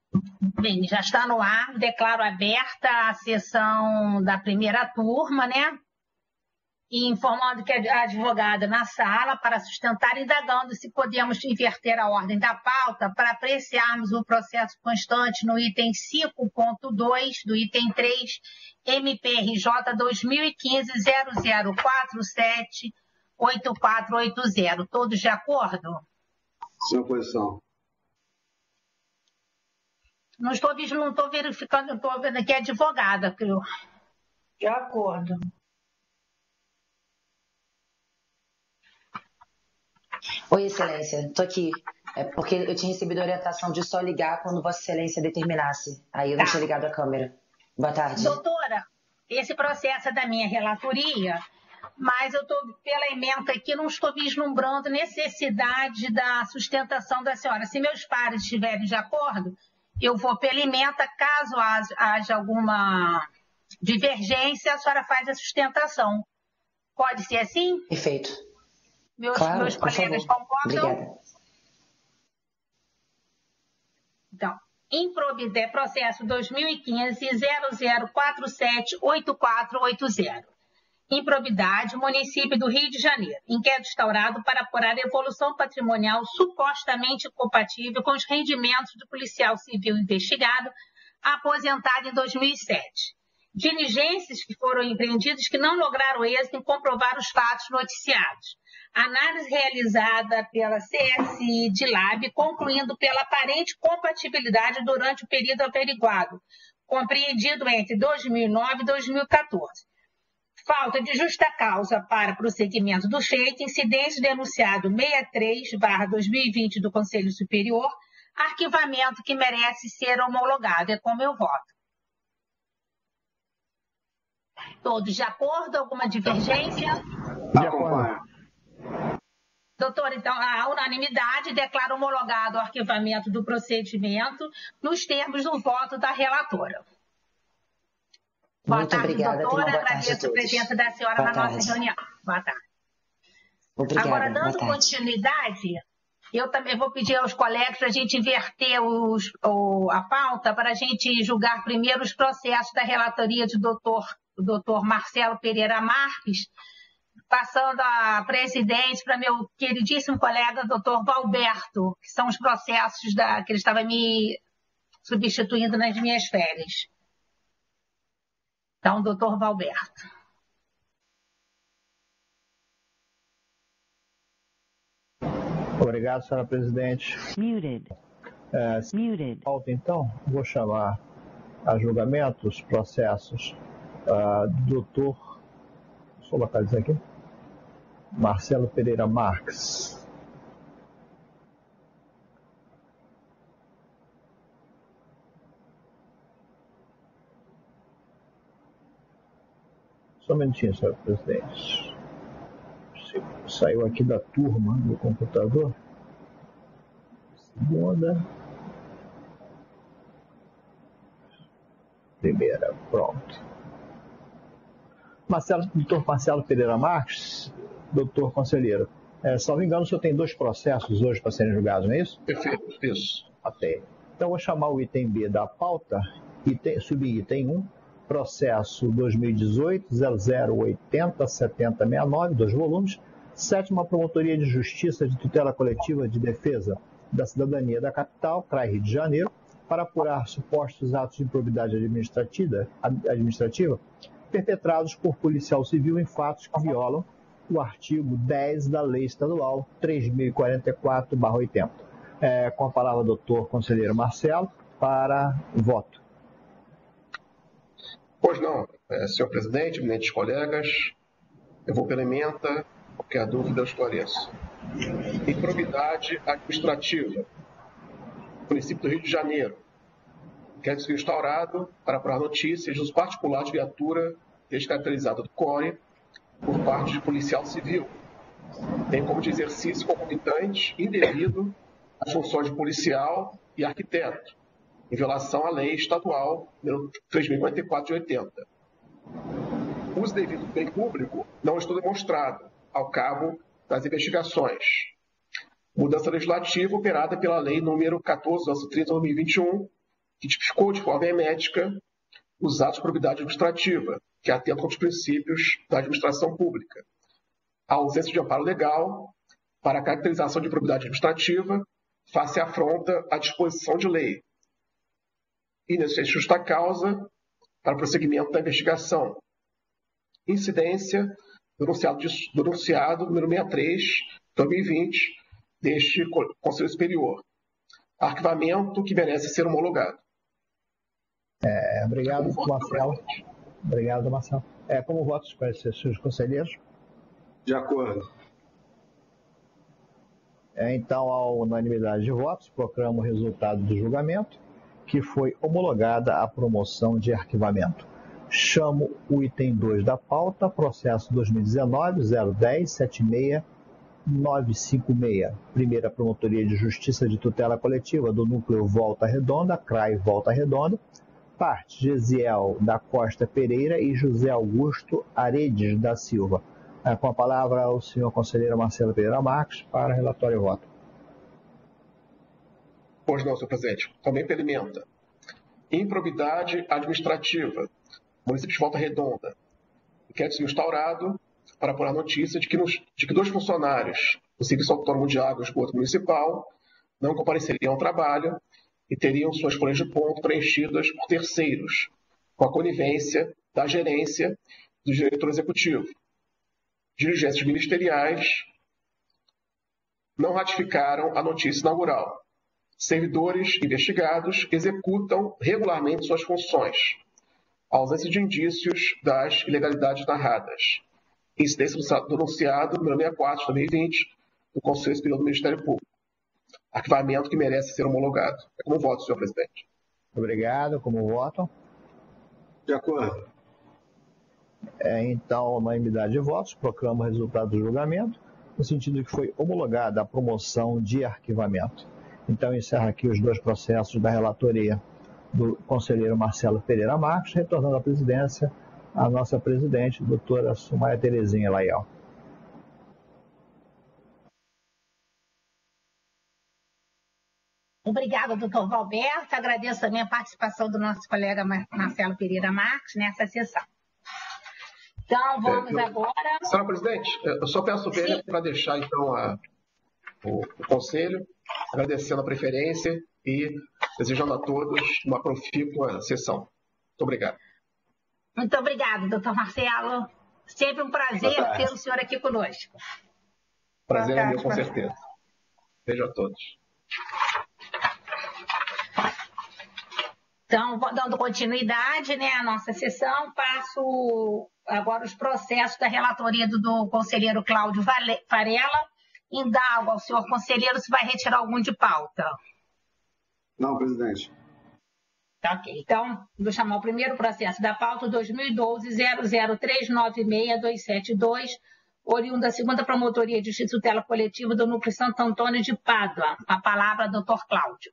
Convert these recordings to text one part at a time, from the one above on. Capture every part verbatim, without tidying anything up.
Bem, já está no ar, declaro aberta a sessão da primeira turma, né? E informando que a advogada na sala para sustentar, indagando se podemos inverter a ordem da pauta para apreciarmos o processo constante no item cinco ponto dois do item três, M P R J dois mil e quinze zero zero quatro sete oito quatro oito zero. Todos de acordo? Sem oposição. Não estou, não estou verificando, estou vendo aqui a advogada, creio. De acordo. Oi, Excelência, estou aqui. É porque eu tinha recebido a orientação de só ligar quando Vossa Excelência determinasse. Aí eu não Tá. tinha ligado a câmera. Boa tarde. Doutora, esse processo é da minha relatoria, mas eu estou, pela ementa aqui, não estou vislumbrando necessidade da sustentação da senhora. Se meus pares estiverem de acordo, eu vou pela ementa. Caso haja alguma divergência, a senhora faz a sustentação. Pode ser assim? Perfeito. Meus, claro, meus colegas favor. concordam? Obrigada. Então, improbidade, processo dois mil e quinze zero zero quatro sete oito quatro oito zero. Improbidade, município do Rio de Janeiro. Inquérito instaurado para apurar a evolução patrimonial supostamente compatível com os rendimentos do policial civil investigado, aposentado em dois mil e sete. Diligências que foram empreendidas que não lograram êxito em comprovar os fatos noticiados. Análise realizada pela C S I de Lab, concluindo pela aparente compatibilidade durante o período averiguado, compreendido entre dois mil e nove e dois mil e quatorze. Falta de justa causa para prosseguimento do feito, incidente denunciado sessenta e três barra dois mil e vinte do Conselho Superior, arquivamento que merece ser homologado. É como eu voto. Todos de acordo? Alguma divergência? De acordo. Doutor, então, a unanimidade declara homologado o arquivamento do procedimento nos termos do voto da relatora. Boa Muito tarde, obrigada. doutora. Boa tarde Agradeço a a presença da senhora boa na tarde. nossa reunião. Boa tarde. Obrigada. Agora, boa dando tarde. continuidade, eu também vou pedir aos colegas para a gente inverter os, o, a pauta para a gente julgar primeiro os processos da relatoria do doutor, do doutor Marcelo Pereira Marques, passando a presidente para meu queridíssimo colega, doutor Valberto, que são os processos da, que ele estava me substituindo nas minhas férias. Então, doutor Valberto. Obrigado, senhora presidente. Muted. É, Muted. Falta, então, vou chamar a julgamento os processos uh, do doutor, deixa eu localizar aqui, Marcelo Pereira Marques. Só um minutinho, senhora presidente. Saiu aqui da turma do computador. Segunda. Primeira, pronto. Marcelo, doutor Marcelo Pereira Marques, doutor conselheiro. É, salvo engano, o senhor tem dois processos hoje para serem julgados, não é isso? Perfeito, isso. Até. Então, eu vou chamar o item B da pauta, item, subitem um, processo dois mil e dezoito zero zero oitenta setenta sessenta e nove, dois volumes, sétima Promotoria de Justiça de Tutela Coletiva de Defesa da Cidadania da Capital, C R A I Rio de Janeiro, para apurar supostos atos de improbidade administrativa, administrativa perpetrados por policial civil em fatos que violam o artigo dez da Lei Estadual três mil e quarenta e quatro barra oitenta. É, com a palavra, doutor conselheiro Marcelo, para voto. Pois não, é, senhor presidente, eminentes colegas, eu vou pela ementa, qualquer dúvida eu esclareço. Improbidade administrativa. Município do Rio de Janeiro. Quer ser instaurado para apurar notícias dos particulares de viatura descaracterizada do C O R E por parte de policial civil, bem como de exercício concomitante indevido às funções de policial e arquiteto, em violação à lei estadual número três mil e quarenta e quatro de oitenta. O uso devido do bem público não estou demonstrado ao cabo das investigações. Mudança legislativa operada pela lei número quatorze, trinta de dois mil e vinte e um, que tipificou de forma hermética os atos de probidade administrativa, que atentam aos princípios da administração pública. A ausência de amparo legal para a caracterização de probidade administrativa face à afronta à disposição de lei. E, nesse justa causa, para o prosseguimento da investigação. Incidência, denunciado, de, denunciado número sessenta e três, dois mil e vinte, deste Conselho Superior. Arquivamento que merece ser homologado. É, obrigado, Marcelo. Obrigado, Marcelo. É, como votos para esses seus conselheiros? De acordo. É, então, a unanimidade de votos, proclamo o resultado do julgamento, que foi homologada a promoção de arquivamento. Chamo o item dois da pauta, processo dois mil e dezenove, zero dez, setenta e seis, novecentos e cinquenta e seis. Primeira Promotoria de Justiça de Tutela Coletiva do Núcleo Volta Redonda, C R A I Volta Redonda. Parte, Gesiel da Costa Pereira e José Augusto Aredes da Silva. É, com a palavra o senhor conselheiro Marcelo Pereira Marques para relatório e voto. Pois não, senhor presidente. Também impedimenta. Improbidade administrativa. Município de Volta Redonda. Inquérito civil instaurado para apurar a notícia de que, nos, de que dois funcionários do Serviço Autônomo de Água e Esgoto Municipal não compareceriam ao trabalho e teriam suas folhas de ponto preenchidas por terceiros, com a conivência da gerência do diretor executivo. Dirigentes ministeriais não ratificaram a notícia inaugural. Servidores investigados executam regularmente suas funções. Ausência de indícios das ilegalidades narradas. Incidência do denunciado número sessenta e quatro, dois mil e vinte, do Conselho Superior do Ministério Público. Arquivamento que merece ser homologado. É como voto, senhor presidente. Obrigado. Como voto? De acordo. É, então, unanimidade de votos, proclamo o resultado do julgamento, no sentido que foi homologada a promoção de arquivamento. Então, encerra aqui os dois processos da relatoria do conselheiro Marcelo Pereira Marques, retornando à presidência a nossa presidente, doutora Sumaia Terezinha Laial. Obrigada, doutor Valberto. Agradeço também a participação do nosso colega Marcelo Pereira Marques nessa sessão. Então, vamos é, eu, agora... Senhora presidente, eu só peço vênia para deixar, então, a, o, o conselho, agradecendo a preferência e desejando a todos uma profícua sessão. Muito obrigado. Muito obrigado, doutor Marcelo. Sempre um prazer ter o senhor aqui conosco. Prazer é meu, com certeza. Beijo a todos. Então, dando continuidade, né, à nossa sessão, passo agora os processos da relatoria do, do conselheiro Cláudio Varela. Indago ao senhor conselheiro se vai retirar algum de pauta. Não, presidente. Tá, ok. Então, vou chamar o primeiro processo da pauta, dois mil e doze, zero zero três nove seis dois sete dois, oriundo da segunda Promotoria de Justiça e Tutela Coletiva do Núcleo Santo Antônio de Pádua. A palavra, doutor Cláudio.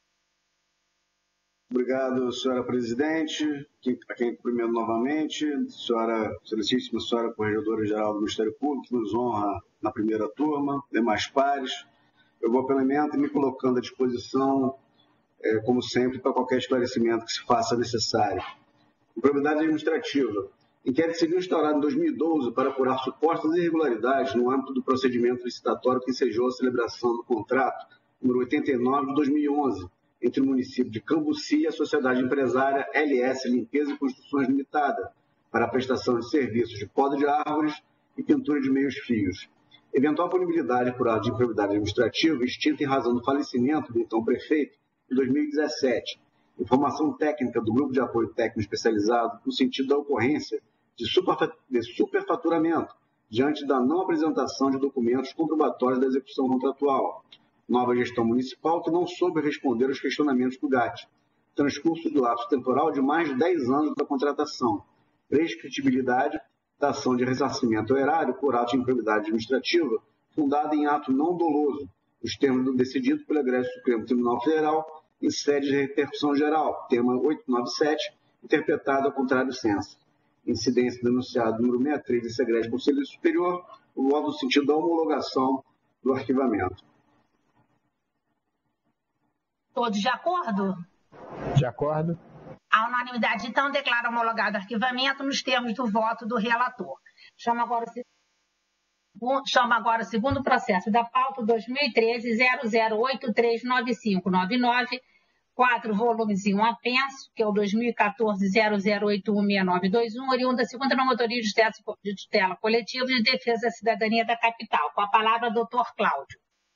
Obrigado, senhora presidente, a quem cumprimento novamente, senhora, excelentíssima senhora Corregedora-Geral do Ministério Público, que nos honra na primeira turma, demais pares. Eu vou pelo elemento e me colocando à disposição, é, como sempre, para qualquer esclarecimento que se faça necessário. Improbidade administrativa. Inquérito civil instaurado em dois mil e doze para apurar supostas irregularidades no âmbito do procedimento licitatório que ensejou a celebração do contrato número oitenta e nove de dois mil e onze, entre o município de Cambuci e a sociedade empresária L S Limpeza e Construções Limitada, para a prestação de serviços de poda de árvores e pintura de meios fios. Eventual punibilidade por ato de improbidade administrativa extinta em razão do falecimento do então prefeito em dois mil e dezessete. Informação técnica do Grupo de Apoio Técnico Especializado no sentido da ocorrência de superfaturamento diante da não apresentação de documentos comprobatórios da execução contratual. Nova gestão municipal que não soube responder aos questionamentos do G A T. Transcurso do lapso temporal de mais de dez anos da contratação. Prescritibilidade da ação de ressarcimento ao erário por ato de improbidade administrativa fundada em ato não doloso, nos termos do decidido pelo Egresso Supremo Tribunal Federal em sede de repercussão geral, tema oitocentos e noventa e sete, interpretado ao contrário senso. Incidência denunciado número sessenta e três desse Egresso Conselho Superior, o voto no sentido da homologação do arquivamento. Todos de acordo? De acordo. A unanimidade, então, declara homologado o arquivamento nos termos do voto do relator. Chama agora o, Chama agora o segundo processo da pauta dois mil e treze zero zero oito três nove cinco nove nove, quatro volumes e um apenso, que é o dois mil e quatorze zero zero oito um seis nove dois um, oriundo da segunda Promotoria de Tutela, de tutela Coletiva de Defesa da Cidadania da Capital. Com a palavra, doutor Cláudio.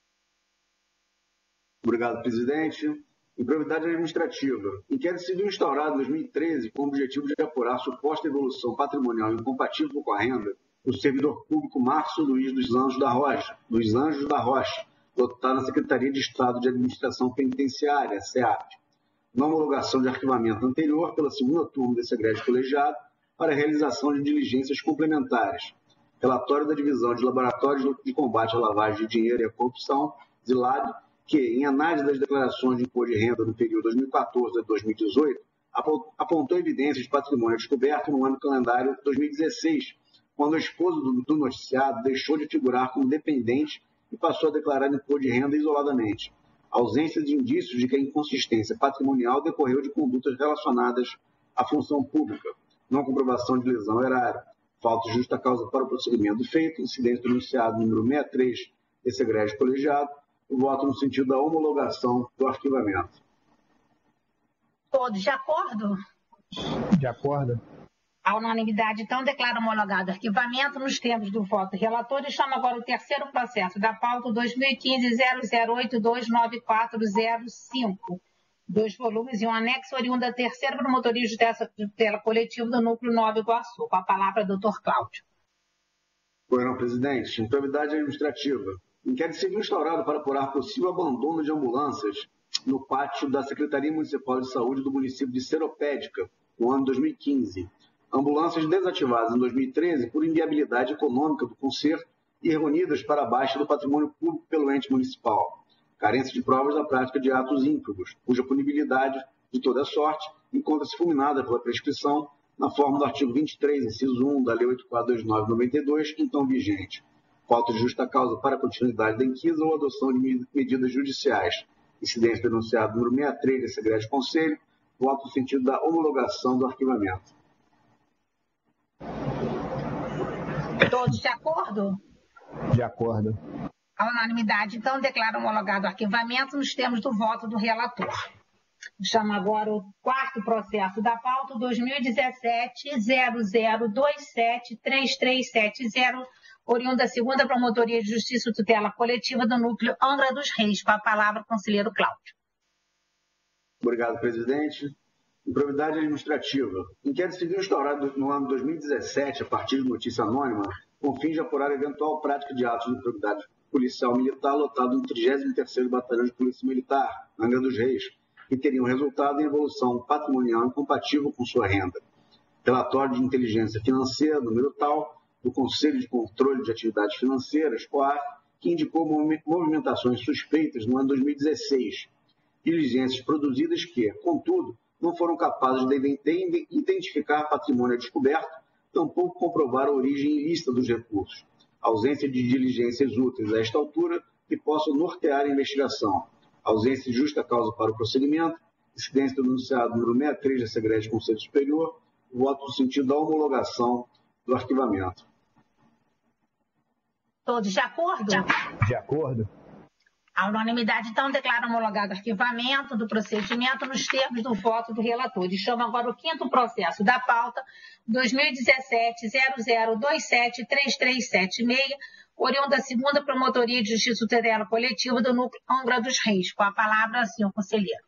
Obrigado, presidente. Improbidade administrativa. Inquérito civil instaurado em dois mil e treze com o objetivo de apurar suposta evolução patrimonial incompatível com a renda do servidor público Márcio Luiz dos Anjos da Rocha, dos Anjos da Rocha, lotado na Secretaria de Estado de Administração Penitenciária, SEAP, na homologação de arquivamento anterior pela segunda turma desse egrégio colegiado para a realização de diligências complementares. Relatório da Divisão de Laboratórios de Combate à Lavagem de Dinheiro e à Corrupção, ZILAB, que, em análise das declarações de imposto de renda no período dois mil e quatorze a dois mil e dezoito, apontou evidências de patrimônio descoberto no ano calendário dois mil e dezesseis, quando o esposo do, do noticiado deixou de figurar como dependente e passou a declarar imposto de renda isoladamente. A ausência de indícios de que a inconsistência patrimonial decorreu de condutas relacionadas à função pública, não comprovação de lesão erária, falta de justa causa para o prosseguimento do feito, incidente do noticiado número sessenta e três desse egrégio colegiado, o voto no sentido da homologação do arquivamento. Todos de acordo? De acordo. A unanimidade, então, declara homologado o arquivamento nos termos do voto relator e chama agora o terceiro processo da pauta dois mil e quinze zero zero oito dois nove quatro zero cinco, dois volumes e um anexo oriundo da terceira Promotoria de Tutela Coletiva do Núcleo Nova Iguaçu. Com a palavra, doutor Cláudio. Pois não, presidente. Improbidade administrativa. Inquérito civil instaurado para apurar possível abandono de ambulâncias no pátio da Secretaria Municipal de Saúde do município de Seropédica, no ano dois mil e quinze. Ambulâncias desativadas em dois mil e treze por inviabilidade econômica do conserto e reunidas para a baixa do patrimônio público pelo ente municipal. Carência de provas da prática de atos ímprobos, cuja punibilidade, de toda sorte, encontra-se fulminada pela prescrição na forma do artigo vinte e três, inciso um, da Lei oito mil quatrocentos e vinte e nove de noventa e dois, então vigente. Falta de justa causa para a continuidade da inquisa ou adoção de medidas judiciais. Incidente denunciado número sessenta e três desse egrégio conselho, voto no sentido da homologação do arquivamento. Todos de acordo? De acordo. A unanimidade, então, declara homologado o arquivamento nos termos do voto do relator. Chama agora o quarto processo da pauta dois mil e dezessete zero zero dois sete três três sete zero, oriundo da segunda Promotoria de Justiça e Tutela Coletiva do Núcleo Angra dos Reis. Com a palavra, conselheiro Cláudio. Obrigado, presidente. Improbidade administrativa. Inquérito civil instaurado no ano dois mil e dezessete, a partir de notícia anônima, com o fim de apurar eventual prática de atos de improbidade policial militar lotado no trigésimo terceiro Batalhão de Polícia Militar, Angra dos Reis, que teriam resultado em evolução patrimonial incompatível com sua renda. Relatório de inteligência financeira, número tal, do Conselho de Controle de Atividades Financeiras, COAF, que indicou movimentações suspeitas no ano dois mil e dezesseis. Diligências produzidas que, contudo, não foram capazes de identificar patrimônio descoberto, tampouco comprovar a origem ilícita dos recursos. Ausência de diligências úteis a esta altura que possam nortear a investigação. Ausência de justa causa para o prosseguimento. Incidência do denunciado número sessenta e três desse egrégio Conselho Superior. Voto no sentido da homologação do arquivamento. Todos de acordo? De acordo. A unanimidade, então, declara homologado o arquivamento do procedimento nos termos do voto do relator. E chama agora o quinto processo da pauta dois mil e dezessete zero zero dois sete três três sete seis, oriundo da segunda Promotoria de Justiça e Tutela Coletiva do Núcleo Angra dos Reis. Com a palavra, senhor conselheiro.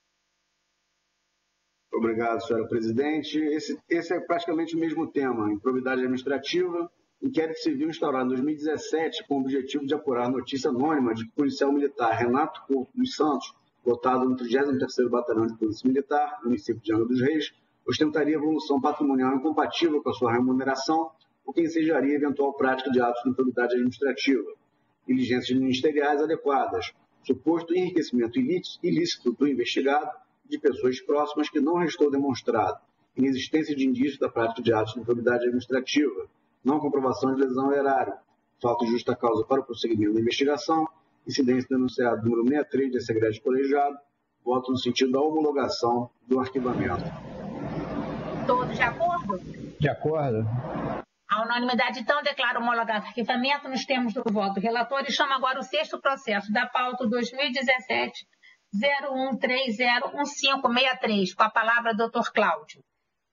Obrigado, senhora presidente. Esse, esse é praticamente o mesmo tema, improbidade administrativa. Inquérito civil instaurado em dois mil e dezessete com o objetivo de apurar a notícia anônima de que o policial militar Renato Couto dos Santos, lotado no trigésimo terceiro Batalhão de Polícia Militar, no município de Angra dos Reis, ostentaria evolução patrimonial incompatível com a sua remuneração, o que ensejaria eventual prática de atos de improbidade administrativa, diligências ministeriais adequadas, suposto enriquecimento ilícito do investigado de pessoas próximas que não restou demonstrado, inexistência de indícios da prática de atos de improbidade administrativa, não comprovação de lesão erária, falta de justa causa para o prosseguimento da investigação, incidência denunciado número sessenta e três desse egrégio colegiado, Voto no sentido da homologação do arquivamento. Todos de acordo? De acordo. A unanimidade, então, declara homologado o arquivamento nos termos do voto do relator e chama agora o sexto processo da pauta dois mil e dezessete zero um três zero um cinco seis três. Com a palavra, doutor Cláudio.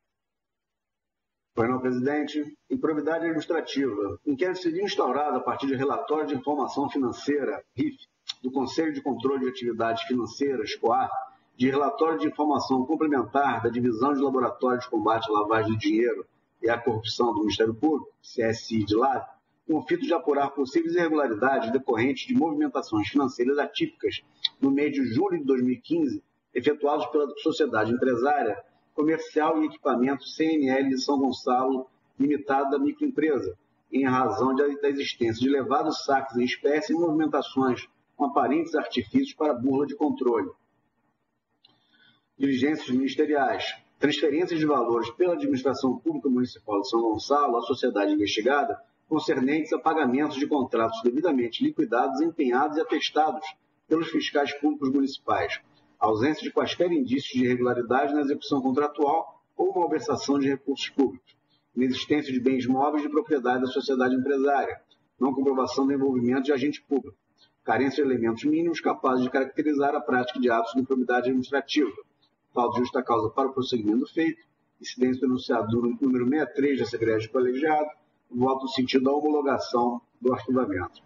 Pois não, presidente. Improbidade administrativa. Inquérito civil instaurado a partir de relatório de informação financeira, R I F, do Conselho de Controle de Atividades Financeiras, COAF, de relatório de informação complementar da Divisão de Laboratório de Combate à Lavagem de Dinheiro e à Corrupção do Ministério Público, C S I de lá, com o fito de apurar possíveis irregularidades decorrentes de movimentações financeiras atípicas no mês de julho de dois mil e quinze, efetuados pela Sociedade Empresária Comercial e Equipamento C N L de São Gonçalo, Limitada da Microempresa, em razão da existência de elevados saques em espécie e movimentações com aparentes artifícios para burla de controle. Diligências ministeriais. Transferências de valores pela Administração Pública Municipal de São Gonçalo à sociedade investigada concernentes a pagamentos de contratos devidamente liquidados, empenhados e atestados pelos fiscais públicos municipais. Ausência de quaisquer indícios de irregularidade na execução contratual ou malversação de recursos públicos. Inexistência de bens móveis de propriedade da sociedade empresária. Não comprovação do envolvimento de agente público. Carência de elementos mínimos capazes de caracterizar a prática de atos de improbidade administrativa. Falta de justa causa para o prosseguimento do feito. Incidência do enunciado número sessenta e três da Secretaria Colegiado. Voto no sentido da homologação do arquivamento.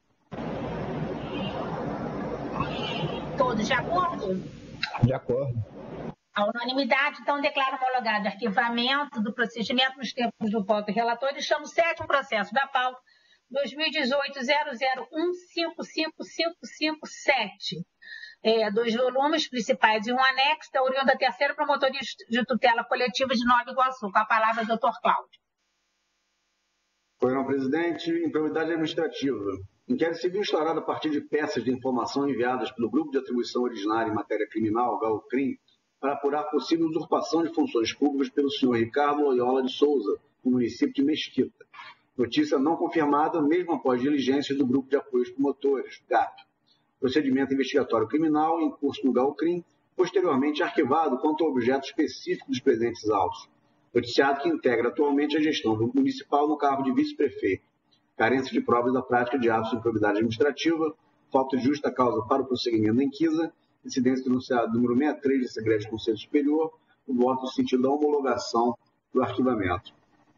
Todos de acordo? De acordo. A unanimidade, então, declara homologado o arquivamento do procedimento nos termos do voto do relator e chama o sétimo processo da pauta dois mil e dezoito zero zero um cinco cinco cinco cinco sete. É, dois volumes principais e um anexo da oriunda da terceira promotoria de tutela coletiva de Nova Iguaçu. Com a palavra, doutor Cláudio. Pois não, presidente. Improbidade administrativa. Inquérito civil instaurado a partir de peças de informação enviadas pelo Grupo de Atribuição Originária em Matéria Criminal, GAOCRIM, para apurar possível usurpação de funções públicas pelo senhor Ricardo Loyola de Souza, no município de Mesquita. Notícia não confirmada, mesmo após diligências do Grupo de Apoio aos Promotores, GAP. Procedimento investigatório criminal em curso no GAOCRIM, posteriormente arquivado quanto ao objeto específico dos presentes autos. Noticiado que integra atualmente a gestão municipal no cargo de vice-prefeito. Carência de provas da prática de atos de improbidade administrativa, falta de justa causa para o prosseguimento da inquisa, incidência denunciada número sessenta e três da Secretaria do Conselho Superior, o voto no sentido da homologação do arquivamento.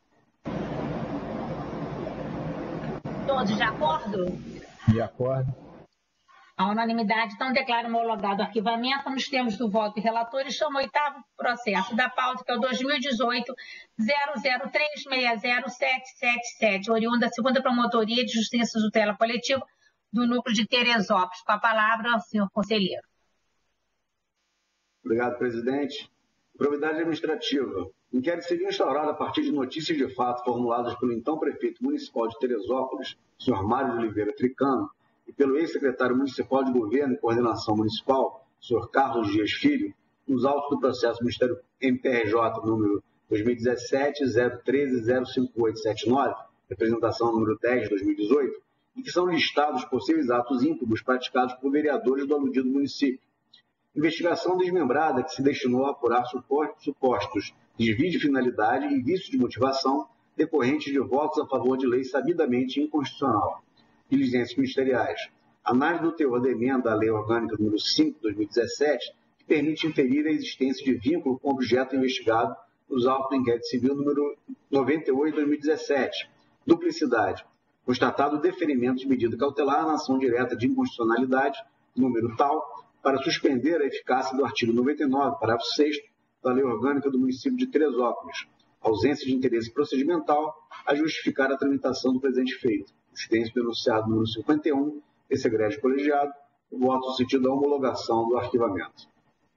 Todos de acordo? De acordo. A unanimidade, então, declara homologado o arquivamento nos termos do voto do relator e chama o oitavo processo da pauta, que é o dois mil e dezoito zero zero três seis zero sete sete sete, oriundo da segunda Promotoria de Justiça de Tutela Coletiva do Núcleo de Teresópolis. Com a palavra, senhor conselheiro. Obrigado, presidente. Improbidade administrativa. Inquérito civil instaurado a partir de notícias de fato formuladas pelo então prefeito municipal de Teresópolis, senhor Mário de Oliveira Tricano, e pelo ex-secretário municipal de Governo e Coordenação Municipal, senhor Carlos Dias Filho, nos autos do processo do Ministério M P R J número dois mil e dezessete zero treze zero cinco oito sete nove, representação número dez de dois mil e dezoito, em que são listados possíveis atos ímpugos praticados por vereadores do aludido município. Investigação desmembrada que se destinou a apurar supostos desvio de finalidade e vício de motivação decorrentes de votos a favor de lei sabidamente inconstitucional. Diligências ministeriais. Análise do teor da emenda à Lei Orgânica número cinco de dois mil e dezessete, que permite inferir a existência de vínculo com o objeto investigado nos autos do inquérito civil número noventa e oito de dois mil e dezessete. Duplicidade. Constatado o deferimento de medida cautelar na ação direta de inconstitucionalidade, número tal, para suspender a eficácia do artigo noventa e nove, parágrafo sexto, da Lei Orgânica do município de Teresópolis. Ausência de interesse procedimental a justificar a tramitação do presente feito. Incidência do enunciado número cinquenta e um, esse egrégio colegiado, voto no sentido da homologação do arquivamento.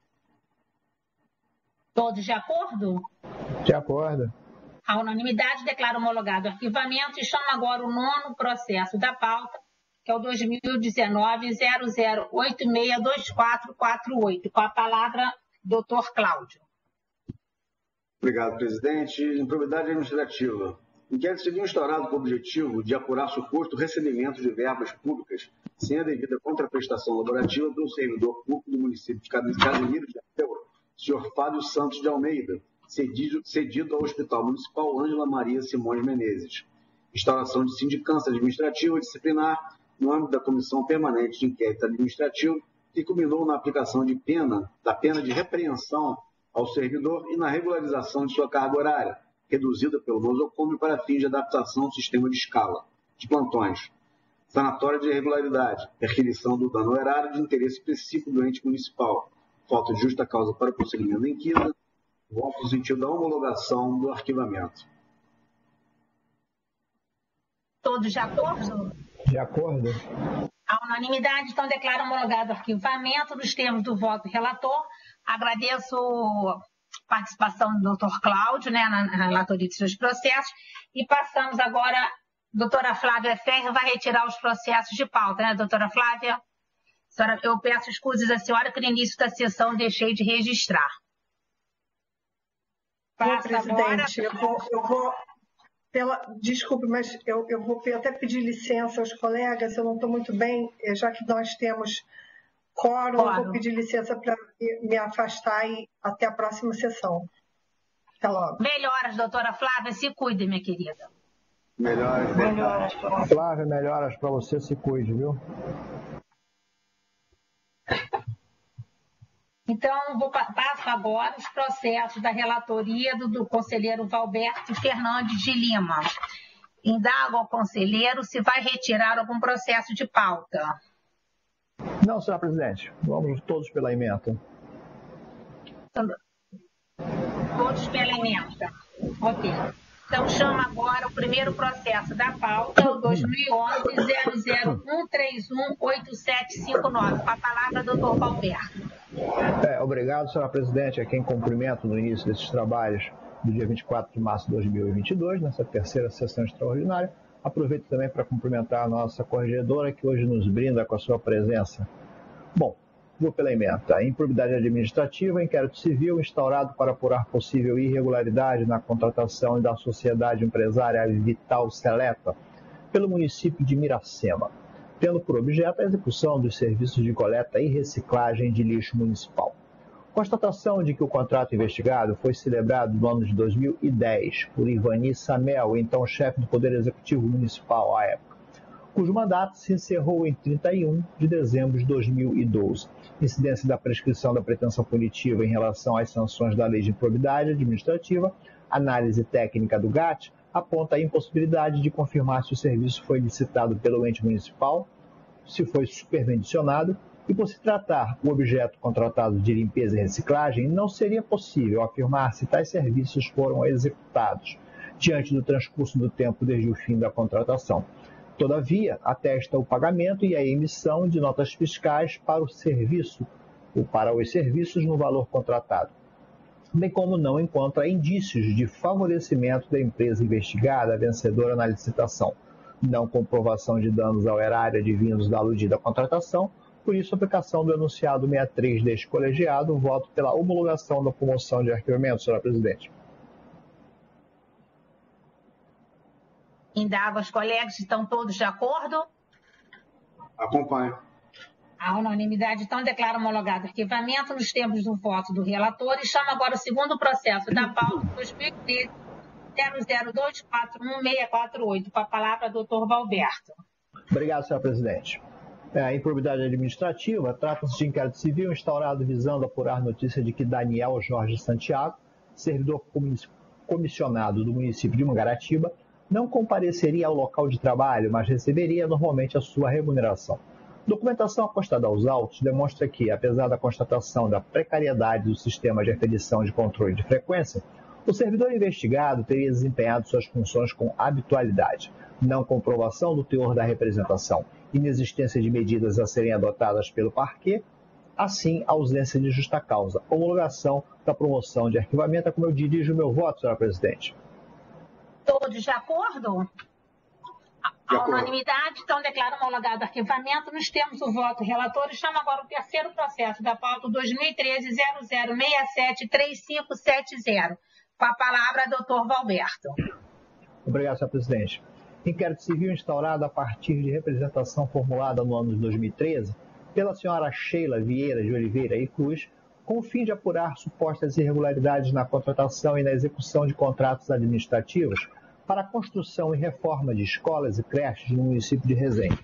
Todos de acordo? De acordo. A unanimidade declara homologado o arquivamento e chama agora o nono processo da pauta, que é o dois mil e dezenove zero zero oito seis dois quatro quatro oito. Com a palavra, doutor Cláudio. Obrigado, presidente. Improbidade administrativa. Inquérito civil instaurado com o objetivo de apurar suposto recebimento de verbas públicas sem a devida contraprestação laborativa pelo servidor público do município de Casimiro de Abreu, senhor Fábio Santos de Almeida, cedido, cedido ao Hospital Municipal Ângela Maria Simões Menezes. Instauração de sindicância administrativa disciplinar no âmbito da Comissão Permanente de Inquérito Administrativo, que culminou na aplicação de pena, da pena de repreensão ao servidor e na regularização de sua carga horária, reduzida pelo nosocômio para fins de adaptação ao sistema de escala de plantões, sanatória de irregularidade, requisição do dano erário de interesse específico do ente municipal, falta de justa causa para o prosseguimento da inquisa, voto no sentido da homologação do arquivamento. Todos de acordo? De acordo. A unanimidade, então, declara homologado o arquivamento nos termos do voto relator. Agradeço a participação do doutor Cláudio, né, na, na relatoria de seus processos. E passamos agora, a doutora Flávia Ferreira vai retirar os processos de pauta, né, doutora Flávia? Senhora, eu peço escusas à senhora que no início da sessão deixei de registrar. Passa presidente, agora... eu vou... Eu vou... Pela, desculpe, mas eu, eu vou até pedir licença aos colegas, eu não estou muito bem, já que nós temos quórum, claro. Eu vou pedir licença para me afastar e até a próxima sessão. Até logo. Melhoras, doutora Flávia, se cuide, minha querida. Melhoras, melhoras. Flávia, melhoras para você, se cuide, viu? Então, vou, passo agora os processos da relatoria do, do conselheiro Valberto Fernandes de Lima. Indago ao conselheiro se vai retirar algum processo de pauta. Não, senhora presidente. Vamos todos pela ementa. Todos pela ementa. Ok. Então, chama agora o primeiro processo da pauta, o dois mil e onze zero zero um três um oito sete cinco nove. Com a palavra, doutor Valberto. É, obrigado, senhora presidente, a quem cumprimento no início desses trabalhos do dia vinte e quatro de março de dois mil e vinte e dois, nessa terceira sessão extraordinária. Aproveito também para cumprimentar a nossa corregedora, que hoje nos brinda com a sua presença. Bom, vou pela ementa. Improbidade administrativa, inquérito civil instaurado para apurar possível irregularidade na contratação da sociedade empresária Vital Seleta pelo município de Miracema, tendo por objeto a execução dos serviços de coleta e reciclagem de lixo municipal. Constatação de que o contrato investigado foi celebrado no ano de dois mil e dez por Ivani Samel, então chefe do Poder Executivo Municipal à época, cujo mandato se encerrou em trinta e um de dezembro de dois mil e doze. Incidência da prescrição da pretensão punitiva em relação às sanções da Lei de Improbidade Administrativa, análise técnica do G A T, aponta a impossibilidade de confirmar se o serviço foi licitado pelo ente municipal, se foi supervencionado, e por se tratar o objeto contratado de limpeza e reciclagem, não seria possível afirmar se tais serviços foram executados diante do transcurso do tempo desde o fim da contratação. Todavia, atesta o pagamento e a emissão de notas fiscais para o serviço ou para os serviços no valor contratado, bem como não encontra indícios de favorecimento da empresa investigada vencedora na licitação, não comprovação de danos ao erário advindos da aludida contratação, por isso a aplicação do enunciado sessenta e três deste colegiado, voto pela homologação da promoção de arquivamento, senhora presidente. Indago aos colegas, estão todos de acordo? Acompanho. A unanimidade, então, declara homologado o arquivamento nos termos do voto do relator e chama agora o segundo processo da pauta dois mil e treze zero zero dois quatro um seis quatro oito. Com a palavra, doutor Valberto. Obrigado, senhora presidente. É, a improbidade administrativa trata-se de inquérito civil instaurado visando apurar notícia de que Daniel Jorge Santiago, servidor comissionado do município de Mangaratiba, não compareceria ao local de trabalho, mas receberia normalmente a sua remuneração. Documentação acostada aos autos demonstra que, apesar da constatação da precariedade do sistema de aferição de controle de frequência, o servidor investigado teria desempenhado suas funções com habitualidade, não comprovação do teor da representação, inexistência de medidas a serem adotadas pelo parquê, assim a ausência de justa causa, homologação da promoção de arquivamento, é como eu dirijo o meu voto, senhora presidente. Todos de acordo? A unanimidade, então, declara homologado o arquivamento. Nós temos o voto relator e chama agora o terceiro processo da pauta dois mil e treze zero zero seis sete três cinco sete zero. Com a palavra, doutor Valberto. Obrigado, senhor presidente. Inquérito civil instaurado a partir de representação formulada no ano de dois mil e treze pela senhora Sheila Vieira de Oliveira e Cruz, com o fim de apurar supostas irregularidades na contratação e na execução de contratos administrativos para a construção e reforma de escolas e creches no município de Resende.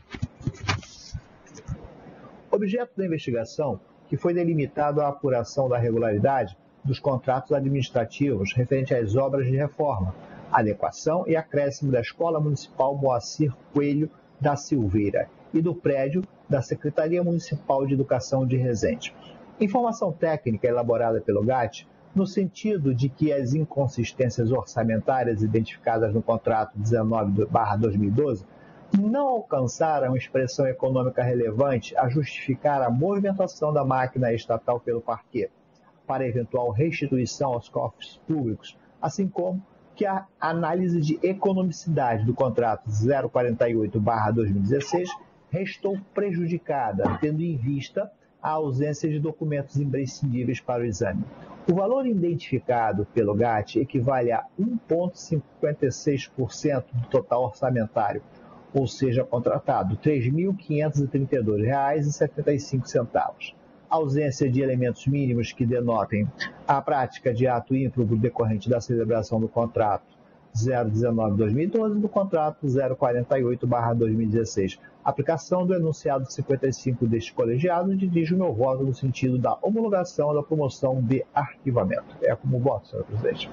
Objeto da investigação, que foi delimitado à apuração da regularidade dos contratos administrativos referente às obras de reforma, adequação e acréscimo da Escola Municipal Moacir Coelho da Silveira e do prédio da Secretaria Municipal de Educação de Resende. Informação técnica elaborada pelo G A T, no sentido de que as inconsistências orçamentárias identificadas no contrato dezenove barra dois mil e doze não alcançaram expressão econômica relevante a justificar a movimentação da máquina estatal pelo parquê, para eventual restituição aos cofres públicos, assim como que a análise de economicidade do contrato zero quarenta e oito barra dois mil e dezesseis restou prejudicada, tendo em vista a ausência de documentos imprescindíveis para o exame. O valor identificado pelo G A T equivale a um vírgula cinquenta e seis por cento do total orçamentário, ou seja, contratado três mil quinhentos e trinta e dois reais e setenta e cinco centavos. Ausência de elementos mínimos que denotem a prática de ato ímprobo decorrente da celebração do contrato zero dezenove barra dois mil e doze e do contrato zero quarenta e oito barra dois mil e dezesseis. Aplicação do enunciado cinquenta e cinco deste colegiado, dirijo meu voto no sentido da homologação da promoção de arquivamento. É como voto, senhor presidente.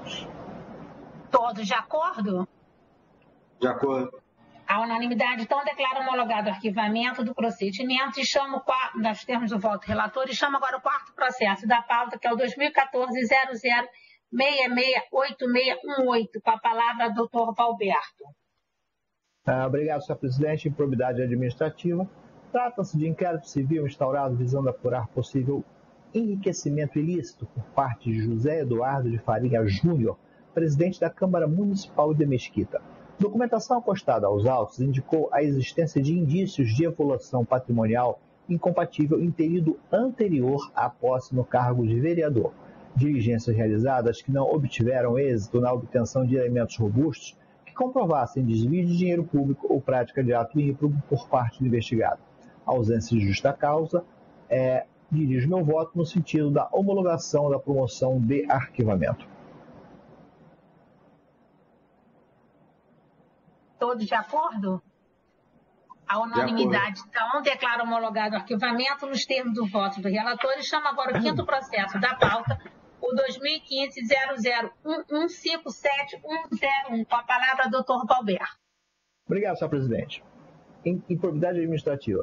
Todos de acordo? De acordo. A unanimidade, então, declara homologado o arquivamento do procedimento e chama o quarto, nos termos do voto relator, e chama agora o quarto processo da pauta, que é o dois mil e quatorze zero zero seis seis oito seis um oito. Com a palavra, doutor Valberto. Ah, obrigado, senhor presidente. Improbidade administrativa. Trata-se de inquérito civil instaurado visando apurar possível enriquecimento ilícito por parte de José Eduardo de Faria Júnior, presidente da Câmara Municipal de Mesquita. Documentação acostada aos autos indicou a existência de indícios de evolução patrimonial incompatível em período anterior à posse no cargo de vereador. Diligências realizadas que não obtiveram êxito na obtenção de elementos robustos que comprovassem desvio de dinheiro público ou prática de ato ímprobo por parte do investigado. A ausência de justa causa, é, dirijo meu voto no sentido da homologação da promoção de arquivamento. Todos de acordo? A unanimidade, então, declara homologado o arquivamento nos termos do voto do relator e chama agora o quinto processo da pauta, o dois mil e quinze zero zero um um cinco sete um zero um. Com a palavra, doutor Valberto. Obrigado, senhor presidente. Improbidade administrativa.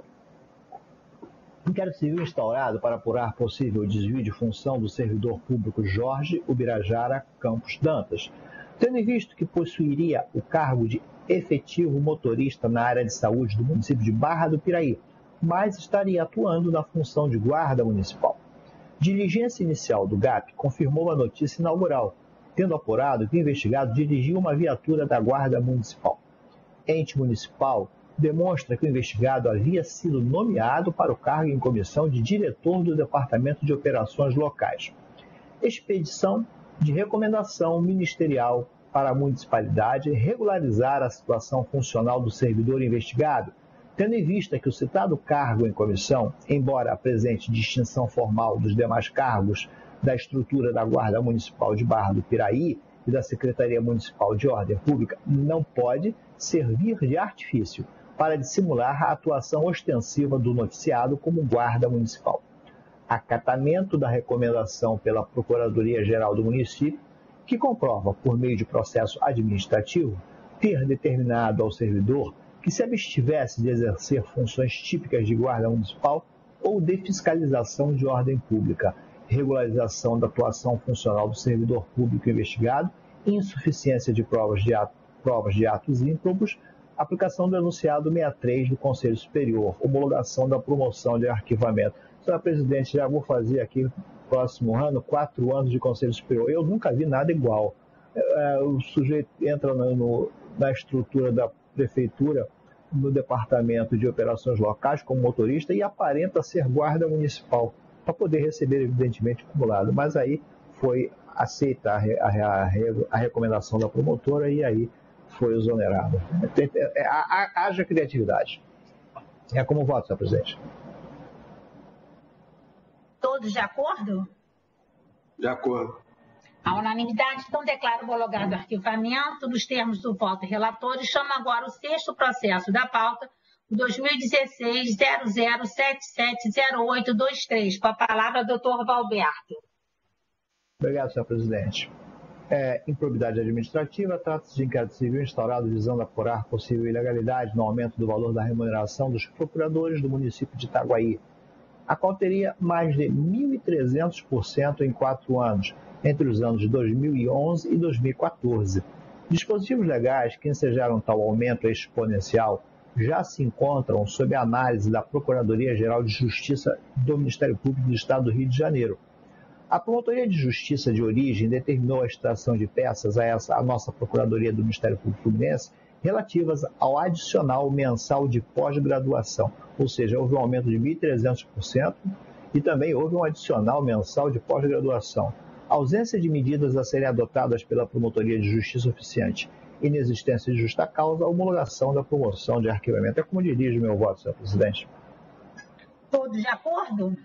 Inquérito civil instaurado para apurar possível desvio de função do servidor público Jorge Ubirajara Campos Dantas, tendo em visto que possuiria o cargo de efetivo motorista na área de saúde do município de Barra do Piraí, mas estaria atuando na função de guarda municipal. Diligência inicial do G A P confirmou a notícia inaugural, tendo apurado que o investigado dirigiu uma viatura da guarda municipal. Ente municipal demonstra que o investigado havia sido nomeado para o cargo em comissão de diretor do Departamento de Operações Locais. Expedição de recomendação ministerial para a municipalidade regularizar a situação funcional do servidor investigado, tendo em vista que o citado cargo em comissão, embora apresente distinção formal dos demais cargos da estrutura da Guarda Municipal de Barra do Piraí e da Secretaria Municipal de Ordem Pública, não pode servir de artifício para dissimular a atuação ostensiva do noticiado como guarda municipal. Acatamento da recomendação pela Procuradoria-Geral do município, que comprova, por meio de processo administrativo, ter determinado ao servidor que se abstivesse de exercer funções típicas de guarda municipal ou de fiscalização de ordem pública, regularização da atuação funcional do servidor público investigado, insuficiência de provas de, ato, provas de atos ímprobos, aplicação do enunciado sessenta e três do Conselho Superior, homologação da promoção de arquivamento. Senhor presidente, já vou fazer aqui próximo ano, quatro anos de Conselho Superior. Eu nunca vi nada igual. É, o sujeito entra no, no, na estrutura da prefeitura, no departamento de operações locais, como motorista, e aparenta ser guarda municipal, para poder receber, evidentemente, acumulado. Mas aí foi aceita a, a, a, a recomendação da promotora e aí foi exonerado. É, é, é, haja criatividade. É como voto, senhor presidente. Todos de acordo? De acordo. A unanimidade, então, declara homologado o arquivamento nos termos do voto relator e chama agora o sexto processo da pauta, dois mil e dezesseis zero zero sete sete zero oito dois três. Com a palavra, doutor Valberto. Obrigado, senhor presidente. É, improbidade administrativa, trata-se de inquérito civil instaurado visando apurar possível ilegalidade no aumento do valor da remuneração dos procuradores do município de Itaguaí, a qual teria mais de mil e trezentos por cento em quatro anos, entre os anos de dois mil e onze e dois mil e quatorze. Dispositivos legais que ensejaram tal aumento exponencial já se encontram sob análise da Procuradoria-Geral de Justiça do Ministério Público do Estado do Rio de Janeiro. A Promotoria de Justiça de origem determinou a extração de peças a, essa, a nossa Procuradoria do Ministério Público Fluminense relativas ao adicional mensal de pós-graduação, ou seja, houve um aumento de mil e trezentos por cento e também houve um adicional mensal de pós-graduação. A ausência de medidas a serem adotadas pela Promotoria de Justiça oficiante, inexistência de justa causa, a homologação da promoção de arquivamento. É como dirige o meu voto, senhor presidente. Todos de acordo?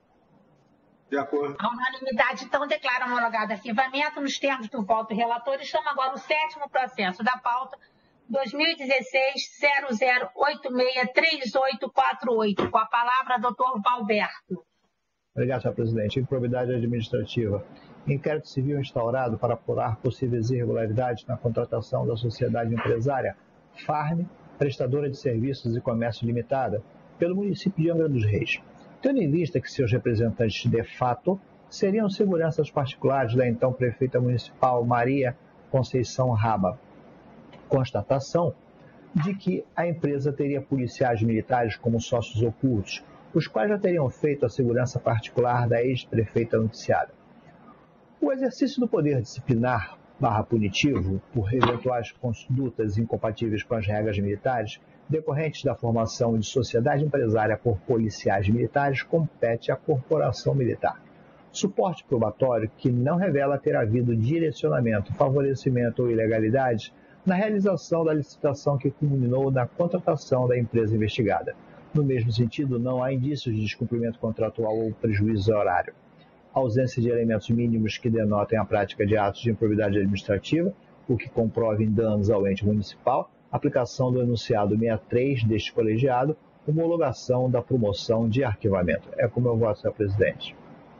De acordo. A unanimidade, então, declara homologado arquivamento nos termos do voto relator e chama agora o sétimo processo da pauta, dois mil e dezesseis zero zero oito seis três oito quatro oito. Com a palavra, doutor Valberto. Obrigado, senhor presidente. Improbidade administrativa. Inquérito civil instaurado para apurar possíveis irregularidades na contratação da sociedade empresária Farm, prestadora de serviços e comércio limitada, pelo município de Angra dos Reis. Tendo em vista que seus representantes de fato seriam seguranças particulares da então prefeita municipal Maria Conceição Raba. Constatação de que a empresa teria policiais militares como sócios ocultos, os quais já teriam feito a segurança particular da ex-prefeita noticiada. O exercício do poder disciplinar barra punitivo por eventuais condutas incompatíveis com as regras militares decorrentes da formação de sociedade empresária por policiais militares compete à corporação militar. Suporte probatório que não revela ter havido direcionamento, favorecimento ou ilegalidade na realização da licitação que culminou na contratação da empresa investigada. No mesmo sentido, não há indícios de descumprimento contratual ou prejuízo horário. Ausência de elementos mínimos que denotem a prática de atos de improbidade administrativa, o que comprovem danos ao ente municipal, aplicação do enunciado sessenta e três deste colegiado, homologação da promoção de arquivamento. É como eu voto, senhor presidente.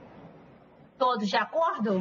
Todos de acordo?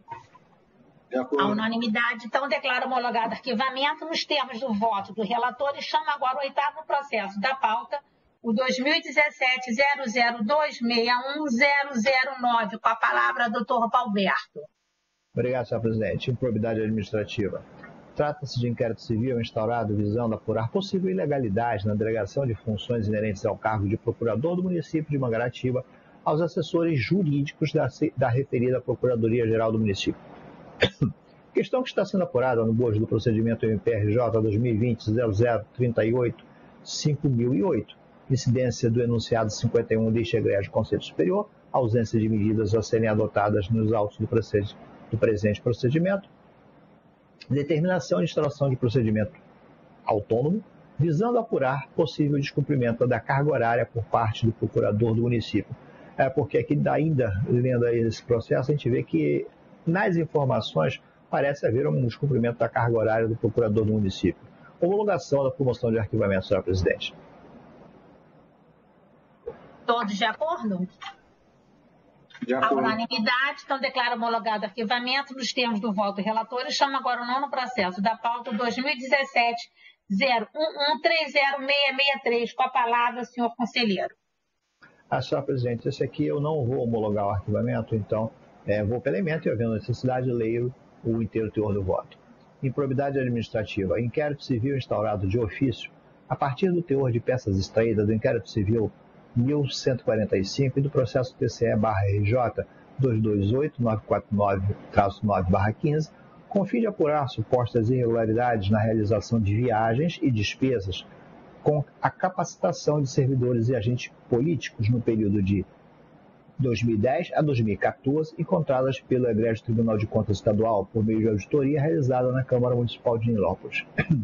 De acordo. A unanimidade, então, declara homologado arquivamento nos termos do voto do relator e chama agora o oitavo processo da pauta, o dois mil e dezessete zero zero dois seis um zero zero nove. Com a palavra, doutor Valberto. Obrigado, senhor presidente. Improbidade administrativa. Trata-se de inquérito civil instaurado visando apurar possível ilegalidade na delegação de funções inerentes ao cargo de procurador do município de Mangaratiba aos assessores jurídicos da, da referida Procuradoria-Geral do município. Questão que está sendo apurada no bojo do procedimento M P R J dois mil e vinte zero zero trinta e oito cinco mil e oito, incidência do enunciado cinquenta e um deste egrégio Conselho Superior, ausência de medidas a serem adotadas nos autos do, do presente procedimento, determinação de instauração de procedimento autônomo, visando apurar possível descumprimento da carga horária por parte do procurador do município. É porque aqui, ainda lendo esse processo, a gente vê que nas informações parece haver um descumprimento da carga horária do procurador do município. Homologação da promoção de arquivamento, senhor presidente. Todos de acordo? De A acordo. unanimidade, então, declara homologado arquivamento nos termos do voto relator e chama agora o nono processo da pauta dois mil e dezessete zero um um três zero seis seis três. Com a palavra, senhor conselheiro. Ah, senhor presidente, esse aqui eu não vou homologar o arquivamento, então é, vou pela emenda e, havendo necessidade, leio o inteiro teor do voto. Improbidade administrativa. Inquérito civil instaurado de ofício a partir do teor de peças extraídas do inquérito civil mil cento e quarenta e cinco e do processo T C E barra R J duzentos e vinte e oito nove quatro nove traço nove barra quinze, com o fim de apurar supostas irregularidades na realização de viagens e despesas com a capacitação de servidores e agentes políticos no período de dois mil e dez a dois mil e quatorze, encontradas pelo Egrégio Tribunal de Contas Estadual por meio de auditoria realizada na Câmara Municipal de Nilópolis.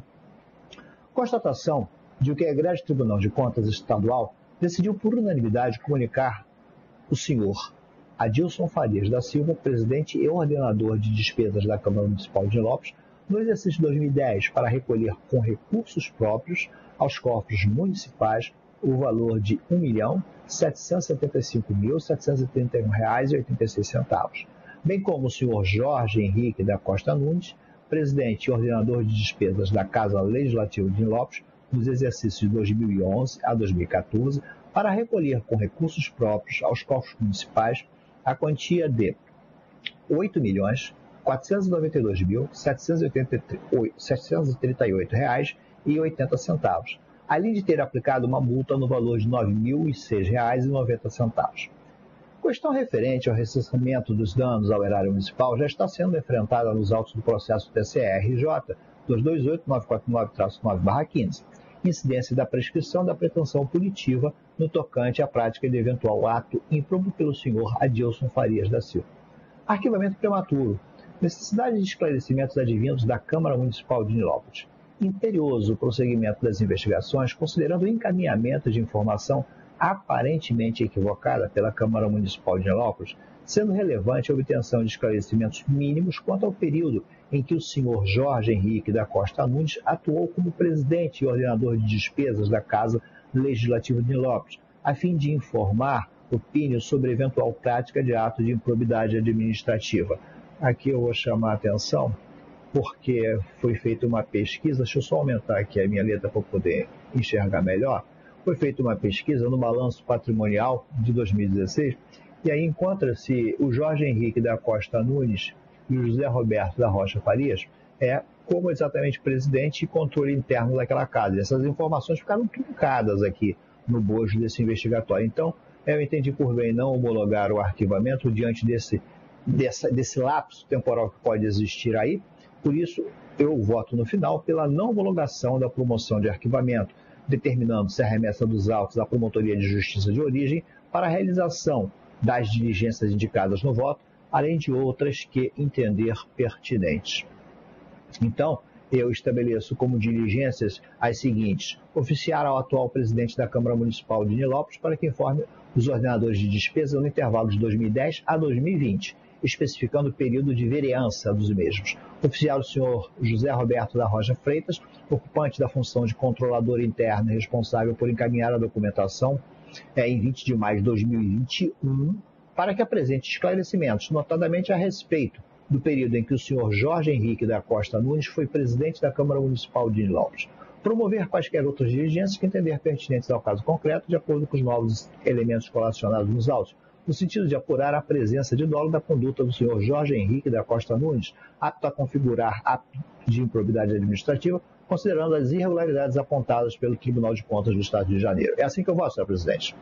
Constatação de que o Egrégio Tribunal de Contas Estadual decidiu por unanimidade comunicar o senhor Adilson Farias da Silva, presidente e ordenador de despesas da Câmara Municipal de Nilópolis, no exercício de dois mil e dez, para recolher com recursos próprios aos cofres municipais o valor de um milhão setecentos e setenta e cinco mil setecentos e trinta e um reais e oitenta e seis centavos, bem como o senhor Jorge Henrique da Costa Nunes, presidente e ordenador de despesas da Casa Legislativa de Nilópolis, nos exercícios de dois mil e onze a dois mil e quatorze, para recolher com recursos próprios aos cofres municipais a quantia de oito milhões quatrocentos e noventa e dois mil setecentos e trinta e oito reais e oitenta centavos, além de ter aplicado uma multa no valor de nove mil e seis reais e noventa centavos. Questão referente ao ressarcimento dos danos ao erário municipal já está sendo enfrentada nos autos do processo T C R J dois dois oito nove quatro nove nove barra quinze, incidência da prescrição da pretensão punitiva no tocante à prática de eventual ato ímprobo pelo senhor Adilson Farias da Silva. Arquivamento prematuro. Necessidade de esclarecimentos advindos da Câmara Municipal de Nilópolis. Imperioso o prosseguimento das investigações, considerando o encaminhamento de informação aparentemente equivocada pela Câmara Municipal de Nilópolis, sendo relevante a obtenção de esclarecimentos mínimos quanto ao período em que o senhor Jorge Henrique da Costa Nunes atuou como presidente e ordenador de despesas da Casa Legislativa de Nilópolis, a fim de informar o P I N sobre eventual prática de ato de improbidade administrativa. Aqui eu vou chamar a atenção, porque foi feita uma pesquisa, deixa eu só aumentar aqui a minha letra para poder enxergar melhor, foi feita uma pesquisa no balanço patrimonial de dois mil e dezesseis, e aí encontra-se o Jorge Henrique da Costa Nunes e o José Roberto da Rocha Farias é, como exatamente presidente e controle interno daquela casa. Essas informações ficaram truncadas aqui no bojo desse investigatório. Então, eu entendi por bem não homologar o arquivamento diante desse, dessa, desse lapso temporal que pode existir aí. Por isso, eu voto no final pela não homologação da promoção de arquivamento, determinando-se a remessa dos autos à Promotoria de Justiça de Origem para a realização das diligências indicadas no voto, além de outras que entender pertinentes. Então, eu estabeleço como diligências as seguintes: oficiar ao atual presidente da Câmara Municipal de Nilópolis para que informe os ordenadores de despesa no intervalo de dois mil e dez a dois mil e vinte, especificando o período de vereança dos mesmos. Oficiar o senhor José Roberto da Rocha Freitas, ocupante da função de controlador interno e responsável por encaminhar a documentação é, em vinte de maio de dois mil e vinte e um, para que apresente esclarecimentos, notadamente a respeito do período em que o senhor Jorge Henrique da Costa Nunes foi presidente da Câmara Municipal de Nilópolis. Promover quaisquer outras diligências que entender pertinentes ao caso concreto, de acordo com os novos elementos colacionados nos autos, no sentido de apurar a presença de dolo da conduta do senhor Jorge Henrique da Costa Nunes, apto a configurar ato de improbidade administrativa, considerando as irregularidades apontadas pelo Tribunal de Contas do Estado de Janeiro. É assim que eu voto, senhor presidente.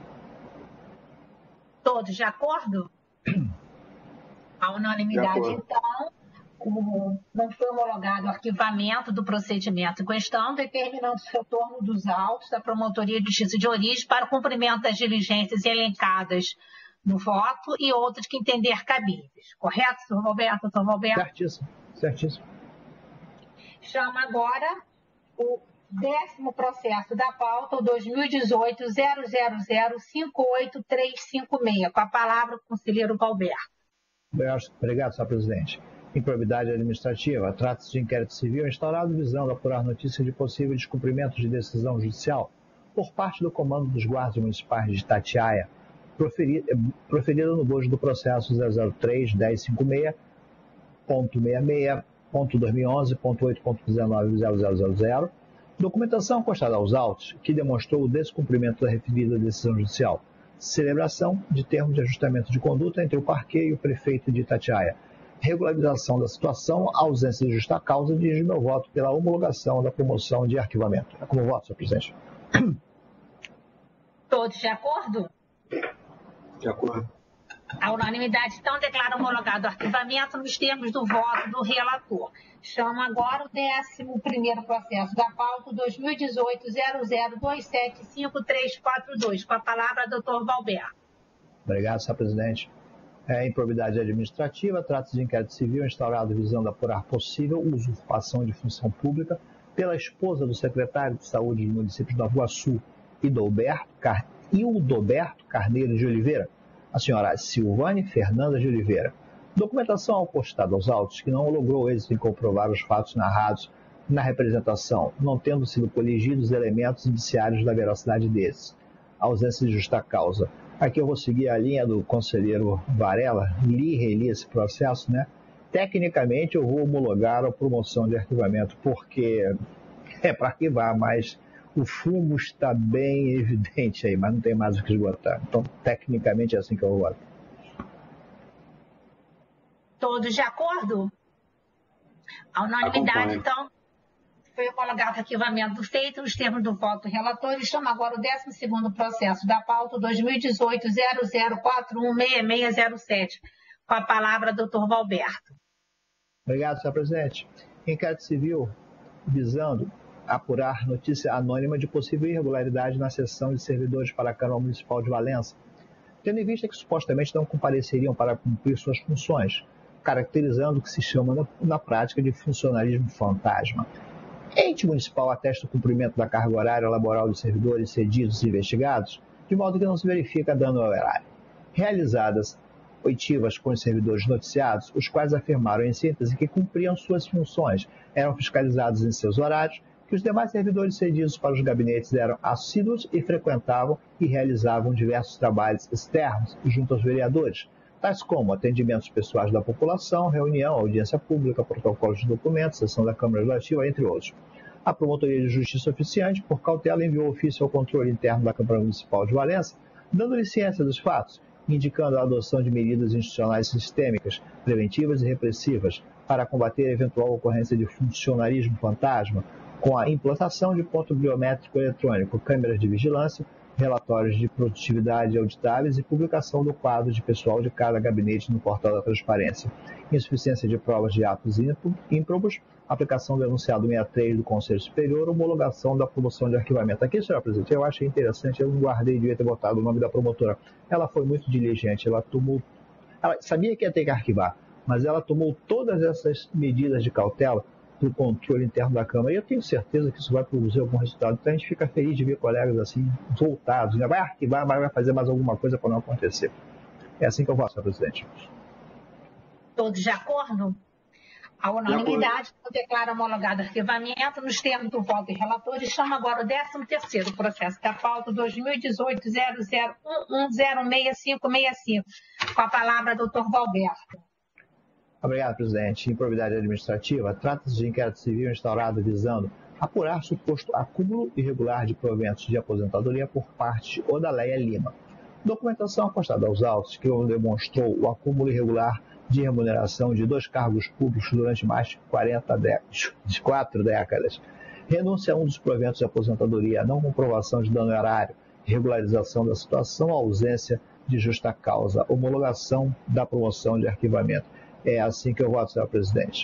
Todos de acordo? A unanimidade, então, o, não foi homologado o arquivamento do procedimento em questão, determinando o retorno dos autos da Promotoria de Justiça de Origem para o cumprimento das diligências elencadas no voto e outras que entender cabíveis. Correto, senhor Roberto? Senhor Roberto? Certíssimo, certíssimo. Chama agora o décimo processo da pauta, o dois mil e dezoito zero zero zero cinco oito três cinco seis. Com a palavra, o conselheiro Valberto. Obrigado, senhor presidente. Improbidade administrativa. Trata-se de inquérito civil instaurado visando apurar notícia de possível descumprimento de decisão judicial por parte do Comando dos Guardas Municipais de Itatiaia, proferida no bojo do processo zero zero três ponto cento e cinquenta e seis ponto sessenta e seis ponto dois mil e onze ponto oito ponto dezenove ponto zero zero zero zero, documentação constada aos autos que demonstrou o descumprimento da referida decisão judicial, celebração de termo de ajustamento de conduta entre o parquê e o prefeito de Itatiaia, regularização da situação, ausência de justa causa, dirijo meu voto pela homologação da promoção de arquivamento. É como voto, senhor presidente. Todos de acordo? De acordo. A unanimidade, então, declara homologado o arquivamento nos termos do voto do relator. Chamo agora o décimo primeiro processo da pauta, dois mil e dezoito zero zero dois sete cinco três quatro dois. Com a palavra, doutor Valberto. Obrigado, senhor presidente. É, improbidade administrativa, trata-se de inquérito civil instaurado visando apurar possível usurpação de função pública pela esposa do secretário de Saúde do município de Nova Iguaçu, Hildoberto, Car... Hildoberto Carneiro de Oliveira, a senhora Silvane Fernanda de Oliveira. Documentação apostada aos autos que não logrou êxito em comprovar os fatos narrados na representação, não tendo sido coligidos elementos indiciários da veracidade desses. Ausência de justa causa. Aqui eu vou seguir a linha do conselheiro Varela, li e reli esse processo, né? Tecnicamente eu vou homologar a promoção de arquivamento, porque é para arquivar, mas o fumo está bem evidente aí, mas não tem mais o que esgotar. Então, tecnicamente é assim que eu voto. Todos de acordo? A unanimidade, então, foi homologado o arquivamento feito nos termos do voto do relator. E chama agora o décimo segundo processo da pauta dois mil e dezoito zero zero quatro um seis seis zero sete. Com a palavra, doutor Valberto. Obrigado, senhor presidente. Inquérito civil visando apurar notícia anônima de possível irregularidade na cessão de servidores para a Câmara Municipal de Valença, tendo em vista que supostamente não compareceriam para cumprir suas funções, caracterizando o que se chama na, na prática de funcionalismo fantasma. Ente municipal atesta o cumprimento da carga horária laboral dos servidores cedidos e investigados, de modo que não se verifica dano ao horário. Realizadas oitivas com os servidores noticiados, os quais afirmaram em síntese que cumpriam suas funções, eram fiscalizados em seus horários, que os demais servidores cedidos para os gabinetes eram assíduos e frequentavam e realizavam diversos trabalhos externos junto aos vereadores, tais como atendimentos pessoais da população, reunião, audiência pública, protocolos de documentos, sessão da Câmara Legislativa, entre outros. A Promotoria de Justiça oficiante, por cautela, enviou ofício ao controle interno da Câmara Municipal de Valença, dando-lhe ciência dos fatos, indicando a adoção de medidas institucionais sistêmicas, preventivas e repressivas para combater a eventual ocorrência de funcionarismo fantasma, com a implantação de ponto biométrico eletrônico, câmeras de vigilância, relatórios de produtividade auditáveis e publicação do quadro de pessoal de cada gabinete no portal da transparência. Insuficiência de provas de atos ímprobos, aplicação do enunciado sessenta e três do Conselho Superior, homologação da promoção de arquivamento. Aqui, senhora presidente, eu achei interessante, eu não guardei, devia ter botado o nome da promotora. Ela foi muito diligente, ela tomou, ela sabia que ia ter que arquivar, mas ela tomou todas essas medidas de cautela para o controle interno da Câmara. E eu tenho certeza que isso vai produzir algum resultado. Então a gente fica feliz de ver colegas assim, voltados, né? Vai arquivar, mas vai fazer mais alguma coisa para não acontecer. É assim que eu voto, senhor presidente. Todos de acordo? A unanimidade declara homologado arquivamento nos termos do voto do relator e chama agora o décimo terceiro processo da pauta dois mil e dezoito zero zero um um zero seis cinco seis cinco. Com a palavra, doutor Valberto. Obrigado, presidente. Improbidade administrativa, trata-se de inquérito civil instaurado visando apurar suposto acúmulo irregular de proventos de aposentadoria por parte de Odaleia Lima. Documentação apostada aos autos que demonstrou o acúmulo irregular de remuneração de dois cargos públicos durante mais de quarenta décadas, de quatro décadas. Renúncia a um dos proventos de aposentadoria, não comprovação de dano horário, regularização da situação, ausência de justa causa, homologação da promoção de arquivamento. É assim que eu voto, senhor presidente.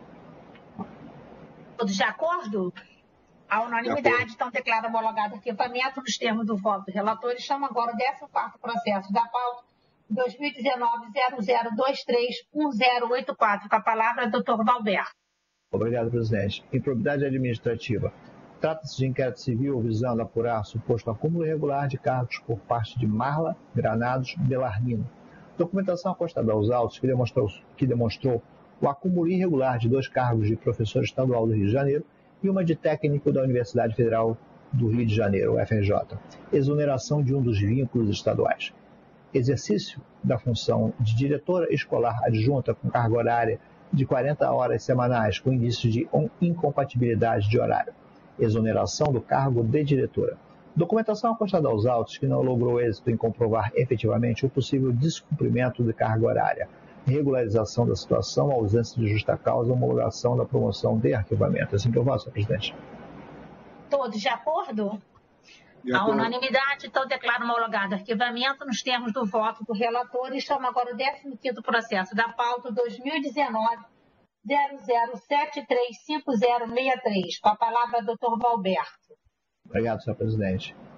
Todos de acordo? A unanimidade, então, declara homologado o arquivamento nos termos do voto do relator e chama agora o décimo quarto processo da pauta dois mil e dezenove zero zero dois três um zero oito quatro. Com a palavra, doutor Valberto. Obrigado, presidente. Improbidade administrativa. Trata-se de inquérito civil visando apurar suposto acúmulo irregular de cargos por parte de Marla Granados Belarmino. Documentação apostada aos autos que demonstrou, que demonstrou o acúmulo irregular de dois cargos de professor estadual do Rio de Janeiro e uma de técnico da Universidade Federal do Rio de Janeiro, U F R J. Exoneração de um dos vínculos estaduais. Exercício da função de diretora escolar adjunta com carga horária de quarenta horas semanais com indícios de incompatibilidade de horário. Exoneração do cargo de diretora. Documentação apostada aos autos que não logrou êxito em comprovar efetivamente o possível descumprimento de carga horária, regularização da situação, ausência de justa causa, homologação da promoção de arquivamento. Assim que eu voto, senhor presidente. Todos de acordo? De acordo. A unanimidade, então, declara homologado arquivamento nos termos do voto do relator e chama agora o décimo quinto processo da pauta dois mil e dezenove zero zero sete três cinco zero seis três. Com a palavra, doutor Valberto. Obrigado, senhor presidente.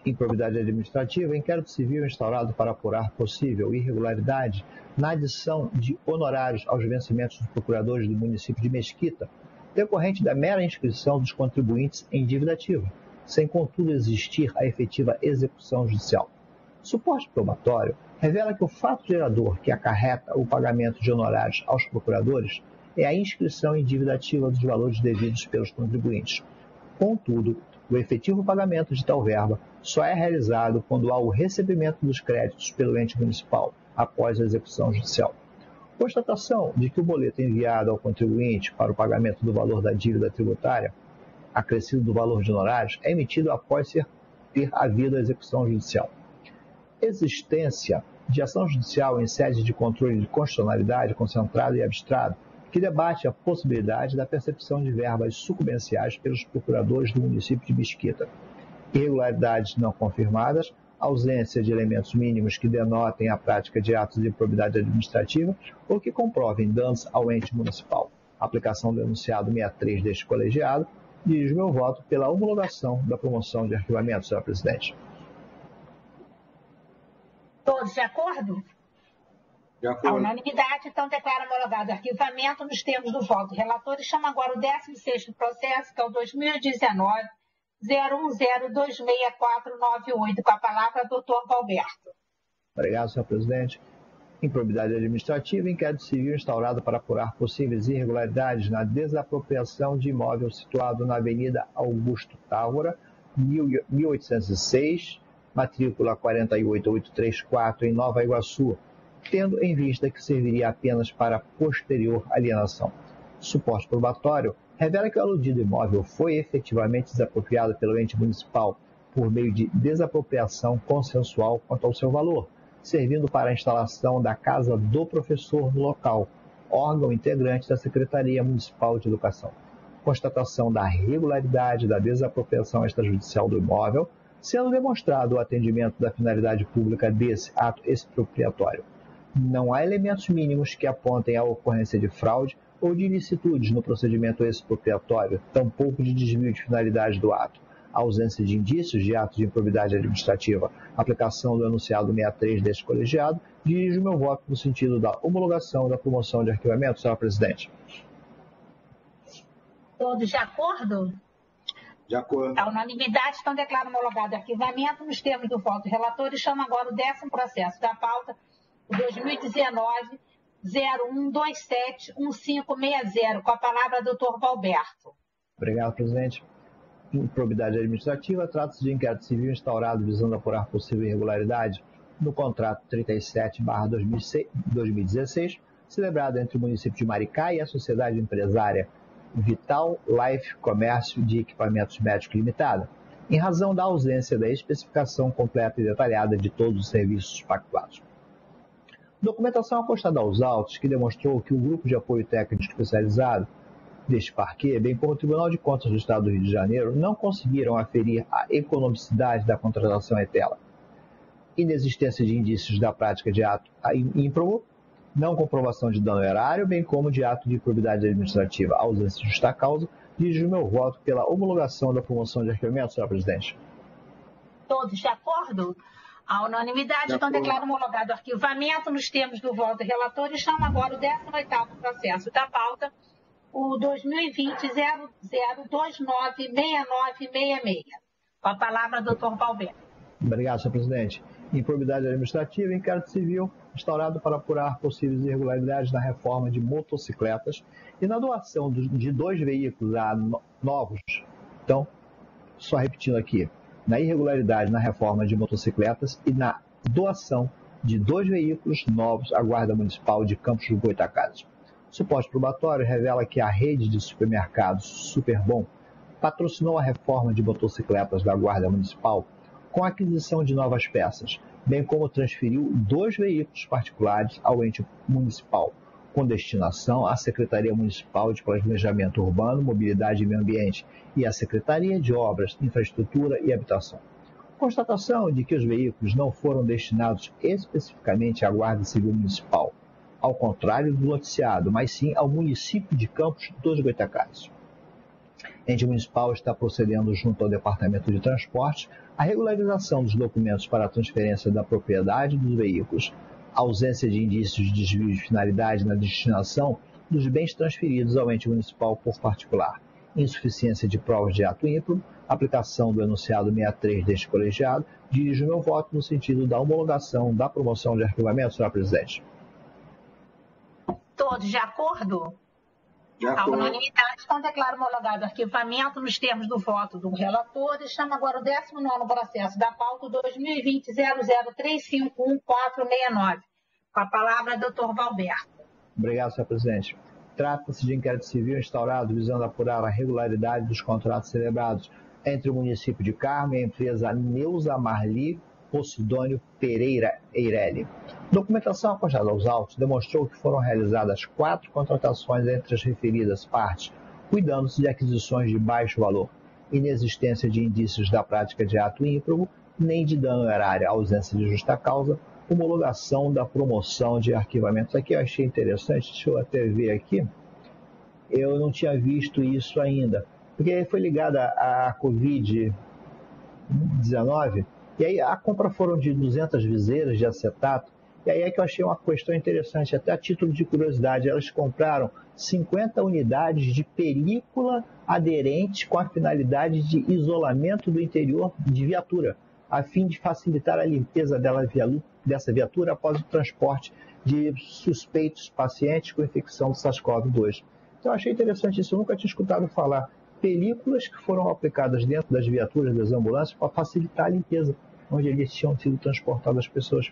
Improbidade administrativa, inquérito civil instaurado para apurar possível irregularidade na adição de honorários aos vencimentos dos procuradores do município de Mesquita, decorrente da mera inscrição dos contribuintes em dívida ativa, sem contudo existir a efetiva execução judicial. Suporte probatório revela que o fato gerador que acarreta o pagamento de honorários aos procuradores é a inscrição em dívida ativa dos valores devidos pelos contribuintes. Contudo, o efetivo pagamento de tal verba só é realizado quando há o recebimento dos créditos pelo ente municipal após a execução judicial. Constatação de que o boleto enviado ao contribuinte para o pagamento do valor da dívida tributária, acrescido do valor de honorários, é emitido após ser, ter havido a execução judicial. Existência de ação judicial em sede de controle de constitucionalidade concentrado e abstrato, que debate a possibilidade da percepção de verbas sucumbenciais pelos procuradores do município de Mesquita. Irregularidades não confirmadas, ausência de elementos mínimos que denotem a prática de atos de improbidade administrativa ou que comprovem danos ao ente municipal. Aplicação do enunciado sessenta e três deste colegiado. Dirijo meu voto pela homologação da promoção de arquivamento, senhora presidente. Todos de acordo? De A acordo. unanimidade, então, declara homologado o arquivamento nos termos do voto. O relator chama agora o décimo sexto processo, que é o dois mil e dezenove, zero um zero dois seis quatro nove oito. Com a palavra, doutor Valberto. Obrigado, senhor presidente. Improbidade administrativa, inquérito civil instaurado para apurar possíveis irregularidades na desapropriação de imóvel situado na Avenida Augusto Távora, mil oitocentos e seis, matrícula quatro oito oito três quatro, em Nova Iguaçu, tendo em vista que serviria apenas para posterior alienação. Suporte probatório revela que o aludido imóvel foi efetivamente desapropriado pelo ente municipal por meio de desapropriação consensual quanto ao seu valor, servindo para a instalação da Casa do Professor no local, órgão integrante da Secretaria Municipal de Educação. Constatação da regularidade da desapropriação extrajudicial do imóvel, sendo demonstrado o atendimento da finalidade pública desse ato expropriatório. Não há elementos mínimos que apontem a ocorrência de fraude ou de ilicitudes no procedimento expropriatório, tampouco de desvio de finalidade do ato. A ausência de indícios de ato de improbidade administrativa. Aplicação do enunciado sessenta e três deste colegiado. Dirijo meu voto no sentido da homologação da promoção de arquivamento, senhora presidente. Todos de acordo? De acordo. A unanimidade, então, declara homologado o arquivamento nos termos do voto. O relator chama agora o décimo processo da pauta, o dois mil e dezenove, zero um dois sete um cinco seis zero. Com a palavra, doutor Valberto. Obrigado, presidente. Improbidade administrativa, trata-se de inquérito civil instaurado visando apurar possível irregularidade no contrato trinta e sete barra dois mil e dezesseis, celebrado entre o município de Maricá e a sociedade empresária Vital Life Comércio de Equipamentos Médicos Limitada, em razão da ausência da especificação completa e detalhada de todos os serviços pactuados. Documentação apostada aos autos que demonstrou que o Grupo de Apoio Técnico Especializado deste parquê, bem como o Tribunal de Contas do Estado do Rio de Janeiro, não conseguiram aferir a economicidade da contratação etela. Inexistência de indícios da prática de ato ímprobo, não comprovação de dano erário, bem como de ato de improbidade administrativa, ausência de justa causa. Dirijo meu voto pela homologação da promoção de arquivamento, senhora presidente. Todos de acordo? A unanimidade, então, declara homologado o arquivamento nos termos do voto do relator e chama agora o décimo oitavo processo da pauta, o dois mil e vinte, zero zero dois nove seis nove seis seis. Com a palavra, doutor Valberto. Obrigado, senhor presidente. Improbidade administrativa, inquérito civil instaurado para apurar possíveis irregularidades na reforma de motocicletas e na doação de dois veículos a novos. Então, só repetindo aqui, na irregularidade na reforma de motocicletas e na doação de dois veículos novos à Guarda Municipal de Campos do Goytacazes. Suporte probatório revela que a rede de supermercados Superbom patrocinou a reforma de motocicletas da Guarda Municipal com a aquisição de novas peças, bem como transferiu dois veículos particulares ao ente municipal, com destinação à Secretaria Municipal de Planejamento Urbano, Mobilidade e Meio Ambiente e à Secretaria de Obras, Infraestrutura e Habitação. Constatação de que os veículos não foram destinados especificamente à Guarda Civil Municipal, ao contrário do noticiado, mas sim ao município de Campos dos Goytacazes. O ente municipal está procedendo junto ao Departamento de Transporte à regularização dos documentos para a transferência da propriedade dos veículos, ausência de indícios de desvio de finalidade na destinação dos bens transferidos ao ente municipal por particular, insuficiência de provas de ato ímprobo, aplicação do enunciado sessenta e três deste colegiado. Dirijo meu voto no sentido da homologação da promoção de arquivamento, senhora presidente. Todos de acordo? De A acordo. unanimidade, então declaro homologado o arquivamento nos termos do voto do relator e chamo agora o décimo nono processo da pauta dois mil e vinte zero zero três cinco um quatro seis nove. Com a palavra, doutor Valberto. Obrigado, senhor presidente. Trata-se de inquérito civil instaurado visando apurar a regularidade dos contratos celebrados entre o município de Carmo e a empresa Neuza Marli Posidônio Pereira Eireli. Documentação apostada aos autos demonstrou que foram realizadas quatro contratações entre as referidas partes, cuidando-se de aquisições de baixo valor, inexistência de indícios da prática de ato ímprobo, nem de dano erário, ausência de justa causa, homologação da promoção de arquivamentos. Aqui eu achei interessante, deixa eu até ver aqui, eu não tinha visto isso ainda, porque foi ligada à covid dezenove, e aí a compra foram de duzentas viseiras de acetato, e aí é que eu achei uma questão interessante, até a título de curiosidade, elas compraram cinquenta unidades de película aderente com a finalidade de isolamento do interior de viatura, a fim de facilitar a limpeza dessa viatura após o transporte de suspeitos pacientes com infecção do SARS-CoV dois. Então eu achei interessante isso, eu nunca tinha escutado falar. Películas que foram aplicadas dentro das viaturas das ambulâncias para facilitar a limpeza, onde eles tinham sido transportadas as pessoas.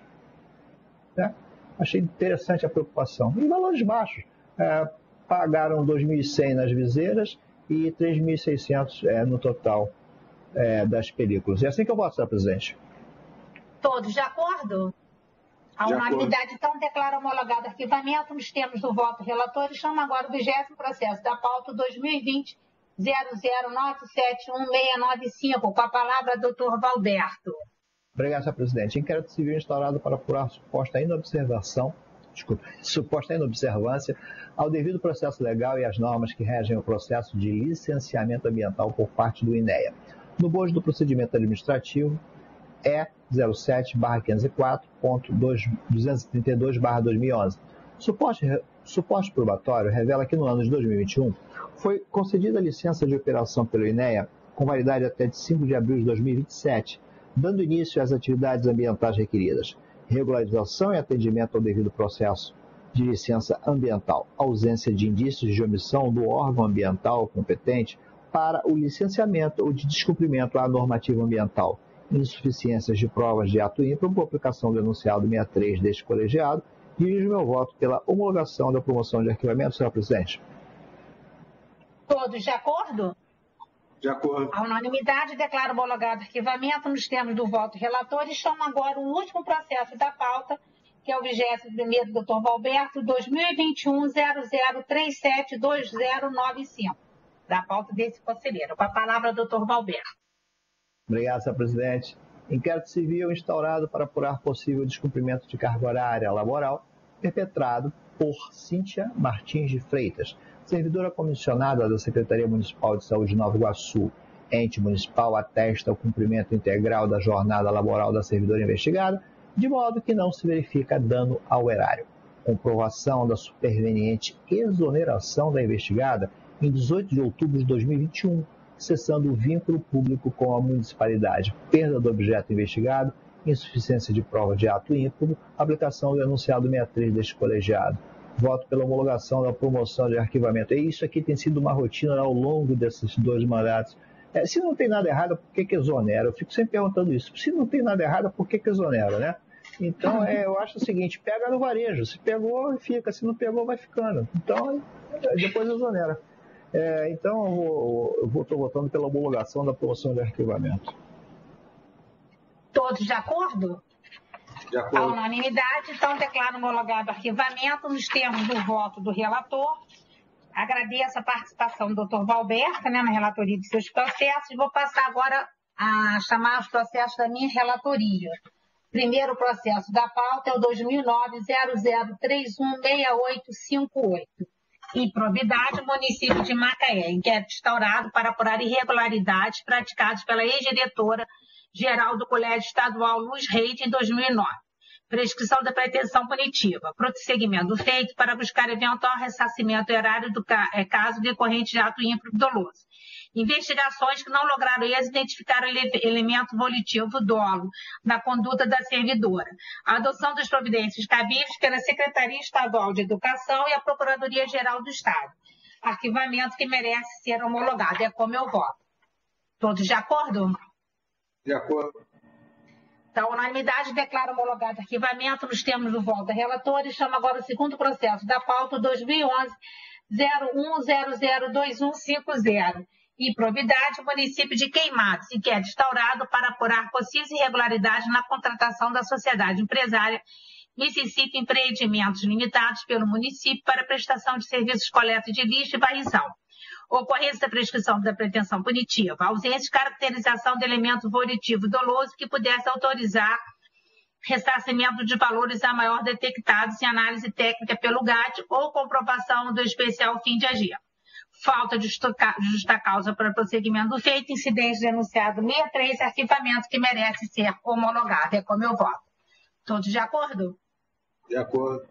É, achei interessante a preocupação. E valores baixos. É, pagaram dois mil e cem nas viseiras e três mil e seiscentos é, no total é, das películas. É assim que eu voto, senhor presidente. Todos de acordo? A De unanimidade, então, declara homologado arquivamento nos termos do voto relator e chama agora o vigésimo processo da pauta dois mil e vinte zero zero nove sete um seis nove cinco. Com a palavra, doutor Valberto. Obrigado, senhor presidente. Inquérito civil instaurado para apurar suposta inobservação, desculpa, suposta inobservância ao devido processo legal e às normas que regem o processo de licenciamento ambiental por parte do INEA. No bojo do procedimento administrativo E zero sete barra quinhentos e quatro ponto duzentos e trinta e dois barra dois mil e onze. Suposto, suposto probatório revela que no ano de dois mil e vinte e um foi concedida a licença de operação pelo INEA com validade até de cinco de abril de dois mil e vinte e sete, dando início às atividades ambientais requeridas, regularização e atendimento ao devido processo de licença ambiental, ausência de indícios de omissão do órgão ambiental competente para o licenciamento ou de descumprimento à normativa ambiental, insuficiências de provas de ato ímprobo, aplicação do enunciado sessenta e três deste colegiado. Dirijo meu voto pela homologação da promoção de arquivamento, senhor presidente. Todos de acordo? De acordo. A unanimidade declara homologado arquivamento nos termos do voto relator e chama agora o último processo da pauta, que é o vigésimo primeiro, doutor Valberto, dois mil e vinte e um zero zero três sete dois zero nove cinco, da pauta desse conselheiro. Com a palavra, doutor Valberto. Obrigado, senhor presidente. Inquérito civil instaurado para apurar possível descumprimento de carga horária laboral perpetrado por Cíntia Martins de Freitas, servidora comissionada da Secretaria Municipal de Saúde de Nova Iguaçu. Ente municipal atesta o cumprimento integral da jornada laboral da servidora investigada, de modo que não se verifica dano ao erário. Comprovação da superveniente exoneração da investigada em dezoito de outubro de dois mil e vinte e um, cessando o vínculo público com a municipalidade, perda do objeto investigado, insuficiência de prova de ato ímprobo, aplicação do enunciado sessenta e três deste colegiado. Voto pela homologação da promoção de arquivamento. E isso aqui tem sido uma rotina ao longo desses dois mandatos. É, se não tem nada errado, por que que exonera? Eu fico sempre perguntando isso. Se não tem nada errado, por que que exonera, né? Então, é, eu acho o seguinte, pega no varejo. Se pegou, fica. Se não pegou, vai ficando. Então, depois exonera. É, então, eu estou votando pela homologação da promoção de arquivamento. Todos de acordo? De A acordo. unanimidade, então, declara homologado o arquivamento nos termos do voto do relator. Agradeço a participação do doutor Valberto, né, na relatoria de seus processos. Vou passar agora a chamar os processos da minha relatoria. Primeiro processo da pauta é o dois mil e nove zero zero três um seis oito cinco oito. Improbidade, município de Macaé, inquérito instaurado para apurar irregularidades praticadas pela ex-diretora geral do Colégio Estadual Luz Reide em dois mil e nove. Prescrição da pretensão punitiva. Prosseguimento do feito para buscar eventual ressarcimento erário do caso decorrente de ato ímproprio doloso. Investigações que não lograram êxito identificaram ele elemento volitivo dolo na conduta da servidora. A adoção das providências cabíveis pela Secretaria Estadual de Educação e a Procuradoria-Geral do Estado. Arquivamento que merece ser homologado. É como eu voto. Todos de acordo? De acordo. Então, a unanimidade declara homologado arquivamento nos termos do voto da relatora e chama agora o segundo processo da pauta dois mil e onze zero um zero zero dois um cinco zero. Improbidade, município de Queimados, inquérito instaurado para apurar possíveis irregularidades na contratação da sociedade empresária Mississippi Empreendimentos Limitados pelo município para prestação de serviços de coleta de lixo e varrição. Ocorrência da prescrição da pretensão punitiva, ausência de caracterização de elemento volitivo doloso que pudesse autorizar ressarcimento de valores a maior detectados em análise técnica pelo G A T ou comprovação do especial fim de agir. Falta de justa causa para prosseguimento do feito, incidente denunciado sessenta e três, arquivamento que merece ser homologado. É como eu voto. Todos de acordo? De acordo.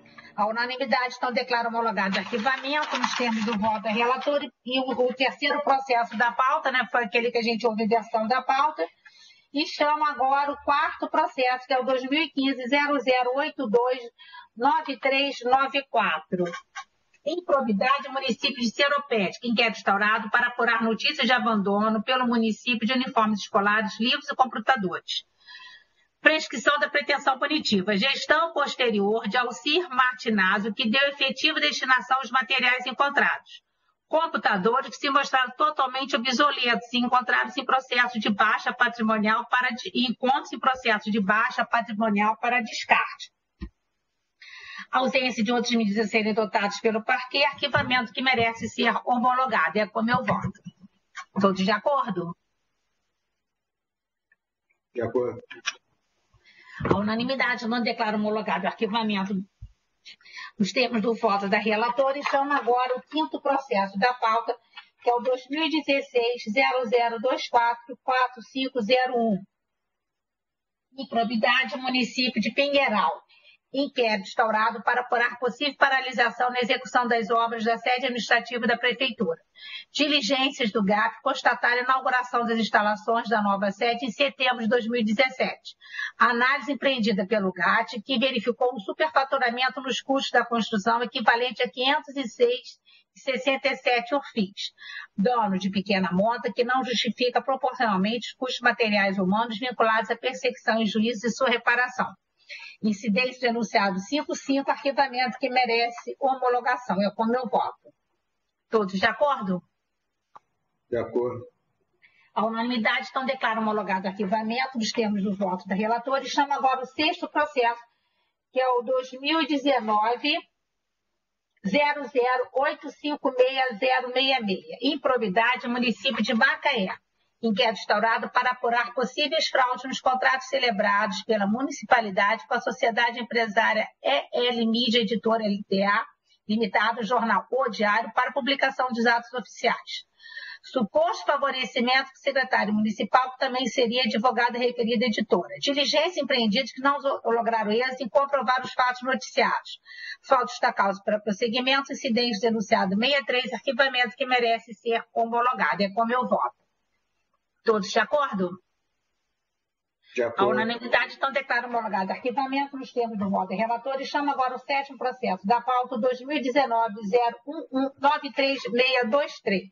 A unanimidade, então, declara homologado de arquivamento nos termos do voto da relatora. E o, o terceiro processo da pauta, né, foi aquele que a gente ouviu versão da pauta. E chama agora o quarto processo, que é o dois mil e quinze zero zero oito dois nove três nove quatro. Improbidade, município de Seropédica, inquérito instaurado para apurar notícias de abandono pelo município de uniformes escolares, livros e computadores. Prescrição da pretensão punitiva. Gestão posterior de Alcir Martinazzo, que deu efetiva destinação aos materiais encontrados. Computadores que se mostraram totalmente obsoletos e encontrados em processo de baixa patrimonial para e encontros em processo de baixa patrimonial para descarte. Ausência de outras medidas a serem adotadas pelo parquê, arquivamento que merece ser homologado. É como eu voto. Todos de acordo? De acordo. A unanimidade não declara homologado o arquivamento nos termos do voto da relatora e chama agora o quinto processo da pauta, que é o dois mil e dezesseis zero zero dois quatro quatro cinco zero um. Improbidade, município de Pinheiral. Inquérito instaurado para apurar possível paralisação na execução das obras da sede administrativa da Prefeitura. Diligências do G A P constataram a inauguração das instalações da nova sede em setembro de dois mil e dezessete. Análise empreendida pelo G A T, que verificou um superfaturamento nos custos da construção equivalente a quinhentos e seis vírgula sessenta e sete orfis. Dano de pequena monta que não justifica proporcionalmente os custos materiais humanos vinculados à perseguição em juízo e sua reparação. Incidente denunciado cinquenta e cinco, arquivamento que merece homologação. É como eu voto. Todos de acordo? De acordo. A unanimidade, então, declara homologado o arquivamento dos termos do voto da relatora e chama agora o sexto processo, que é o dois mil e dezenove zero zero oito cinco seis zero seis seis. Improbidade, município de Macaé. Inquérito instaurado para apurar possíveis fraudes nos contratos celebrados pela municipalidade com a sociedade empresária E L Mídia Editora L T A, limitado, jornal O Diário, para publicação dos atos oficiais. Suposto favorecimento do secretário municipal, que também seria advogada referida editora. Diligência empreendida que não lograram êxito em comprovar os fatos noticiados. Falta da causa para prosseguimento, incidente denunciado sessenta e três, arquivamento que merece ser homologado. É como eu voto. Todos de acordo? De acordo. A unanimidade, então, declara homologado arquivamento nos termos do voto do relator e chama agora o sétimo processo da pauta dois mil e dezenove zero um um nove três seis dois três.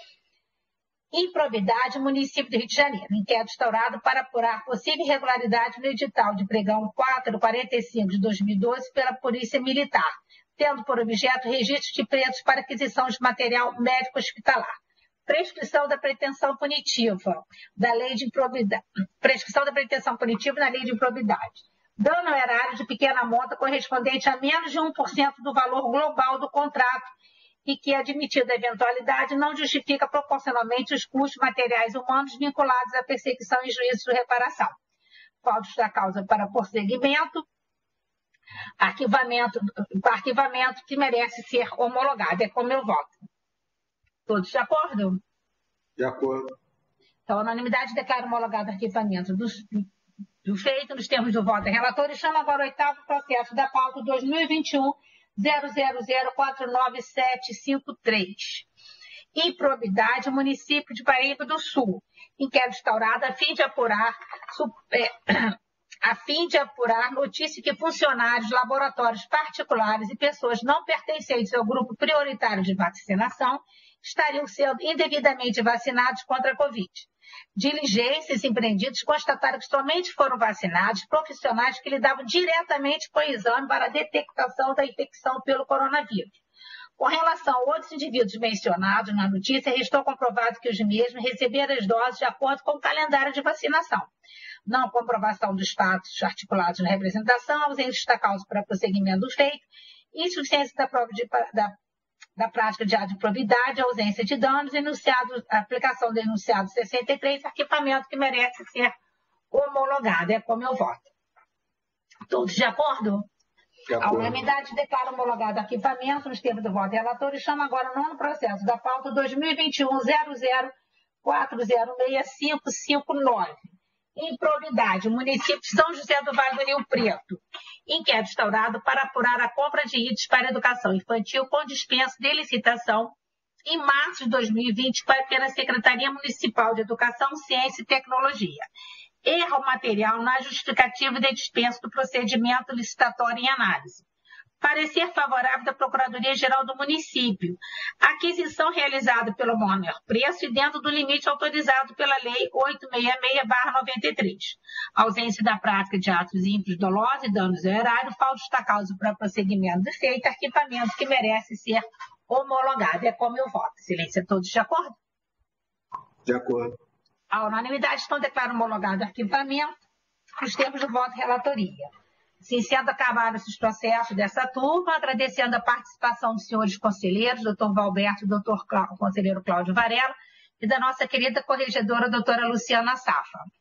Improbidade, município do Rio de Janeiro. Inquérito instaurado para apurar possível irregularidade no edital de pregão quatrocentos e quarenta e cinco de dois mil e doze pela Polícia Militar, tendo por objeto registro de preços para aquisição de material médico hospitalar. Prescrição da pretensão punitiva da lei de improbidade. Prescrição da pretensão punitiva na lei de improbidade. Dano erário de pequena monta correspondente a menos de um por cento do valor global do contrato e que, admitida a eventualidade, não justifica proporcionalmente os custos materiais humanos vinculados à perseguição em juízo de reparação. Falta da causa para prosseguimento. Arquivamento, arquivamento que merece ser homologado. É como eu voto. Todos de acordo? De acordo. Então, a unanimidade declara homologado o arquivamento do, do feito nos termos do voto. Relator, e chama agora o oitavo processo da pauta dois mil e vinte e um zero zero zero quatro nove sete cinco três. Improbidade, município de Paraíba do Sul. Inquérito instaurado a fim de apurar... É, a fim de apurar notícia que funcionários, laboratórios particulares e pessoas não pertencentes ao grupo prioritário de vacinação estariam sendo indevidamente vacinados contra a Covid. Diligências empreendidas constataram que somente foram vacinados profissionais que lidavam diretamente com o exame para a detectação da infecção pelo coronavírus. Com relação a outros indivíduos mencionados na notícia, restou comprovado que os mesmos receberam as doses de acordo com o calendário de vacinação. Não comprovação dos fatos articulados na representação, ausência da causa para prosseguimento do feito, insuficiência da prova de, da, da prática de ato de probidade, ausência de danos, enunciado, aplicação do enunciado sessenta e três, arquivamento que merece ser homologado. É como eu voto. Todos de acordo? De acordo. A unanimidade declara homologado o arquivamento nos termos do voto relator e chama agora o nono processo da pauta dois mil e vinte e um zero zero quatro zero seis cinco cinco nove. Improbidade, município de São José do Vale do Rio Preto. Inquérito instaurado para apurar a compra de itens para educação infantil com dispensa de licitação em março de dois mil e vinte pela Secretaria Municipal de Educação, Ciência e Tecnologia. Erro material na justificativa de dispensa do procedimento licitatório em análise. Parecer favorável da Procuradoria-Geral do Município. Aquisição realizada pelo menor preço e dentro do limite autorizado pela Lei oitocentos e sessenta e seis barra noventa e três. Ausência da prática de atos ímpios dolosos e danos ao erário, falta justa causa para prosseguimento do feito, arquivamento que merece ser homologado. É como eu voto. Silêncio, todos de acordo? De acordo. A unanimidade então declara homologado o arquivamento nos termos do voto relatoria. Assim sendo acabados os processos dessa turma, agradecendo a participação dos senhores conselheiros, doutor Valberto e doutor Clá... conselheiro Cláudio Varela, e da nossa querida corregedora, doutora Luciana Safa.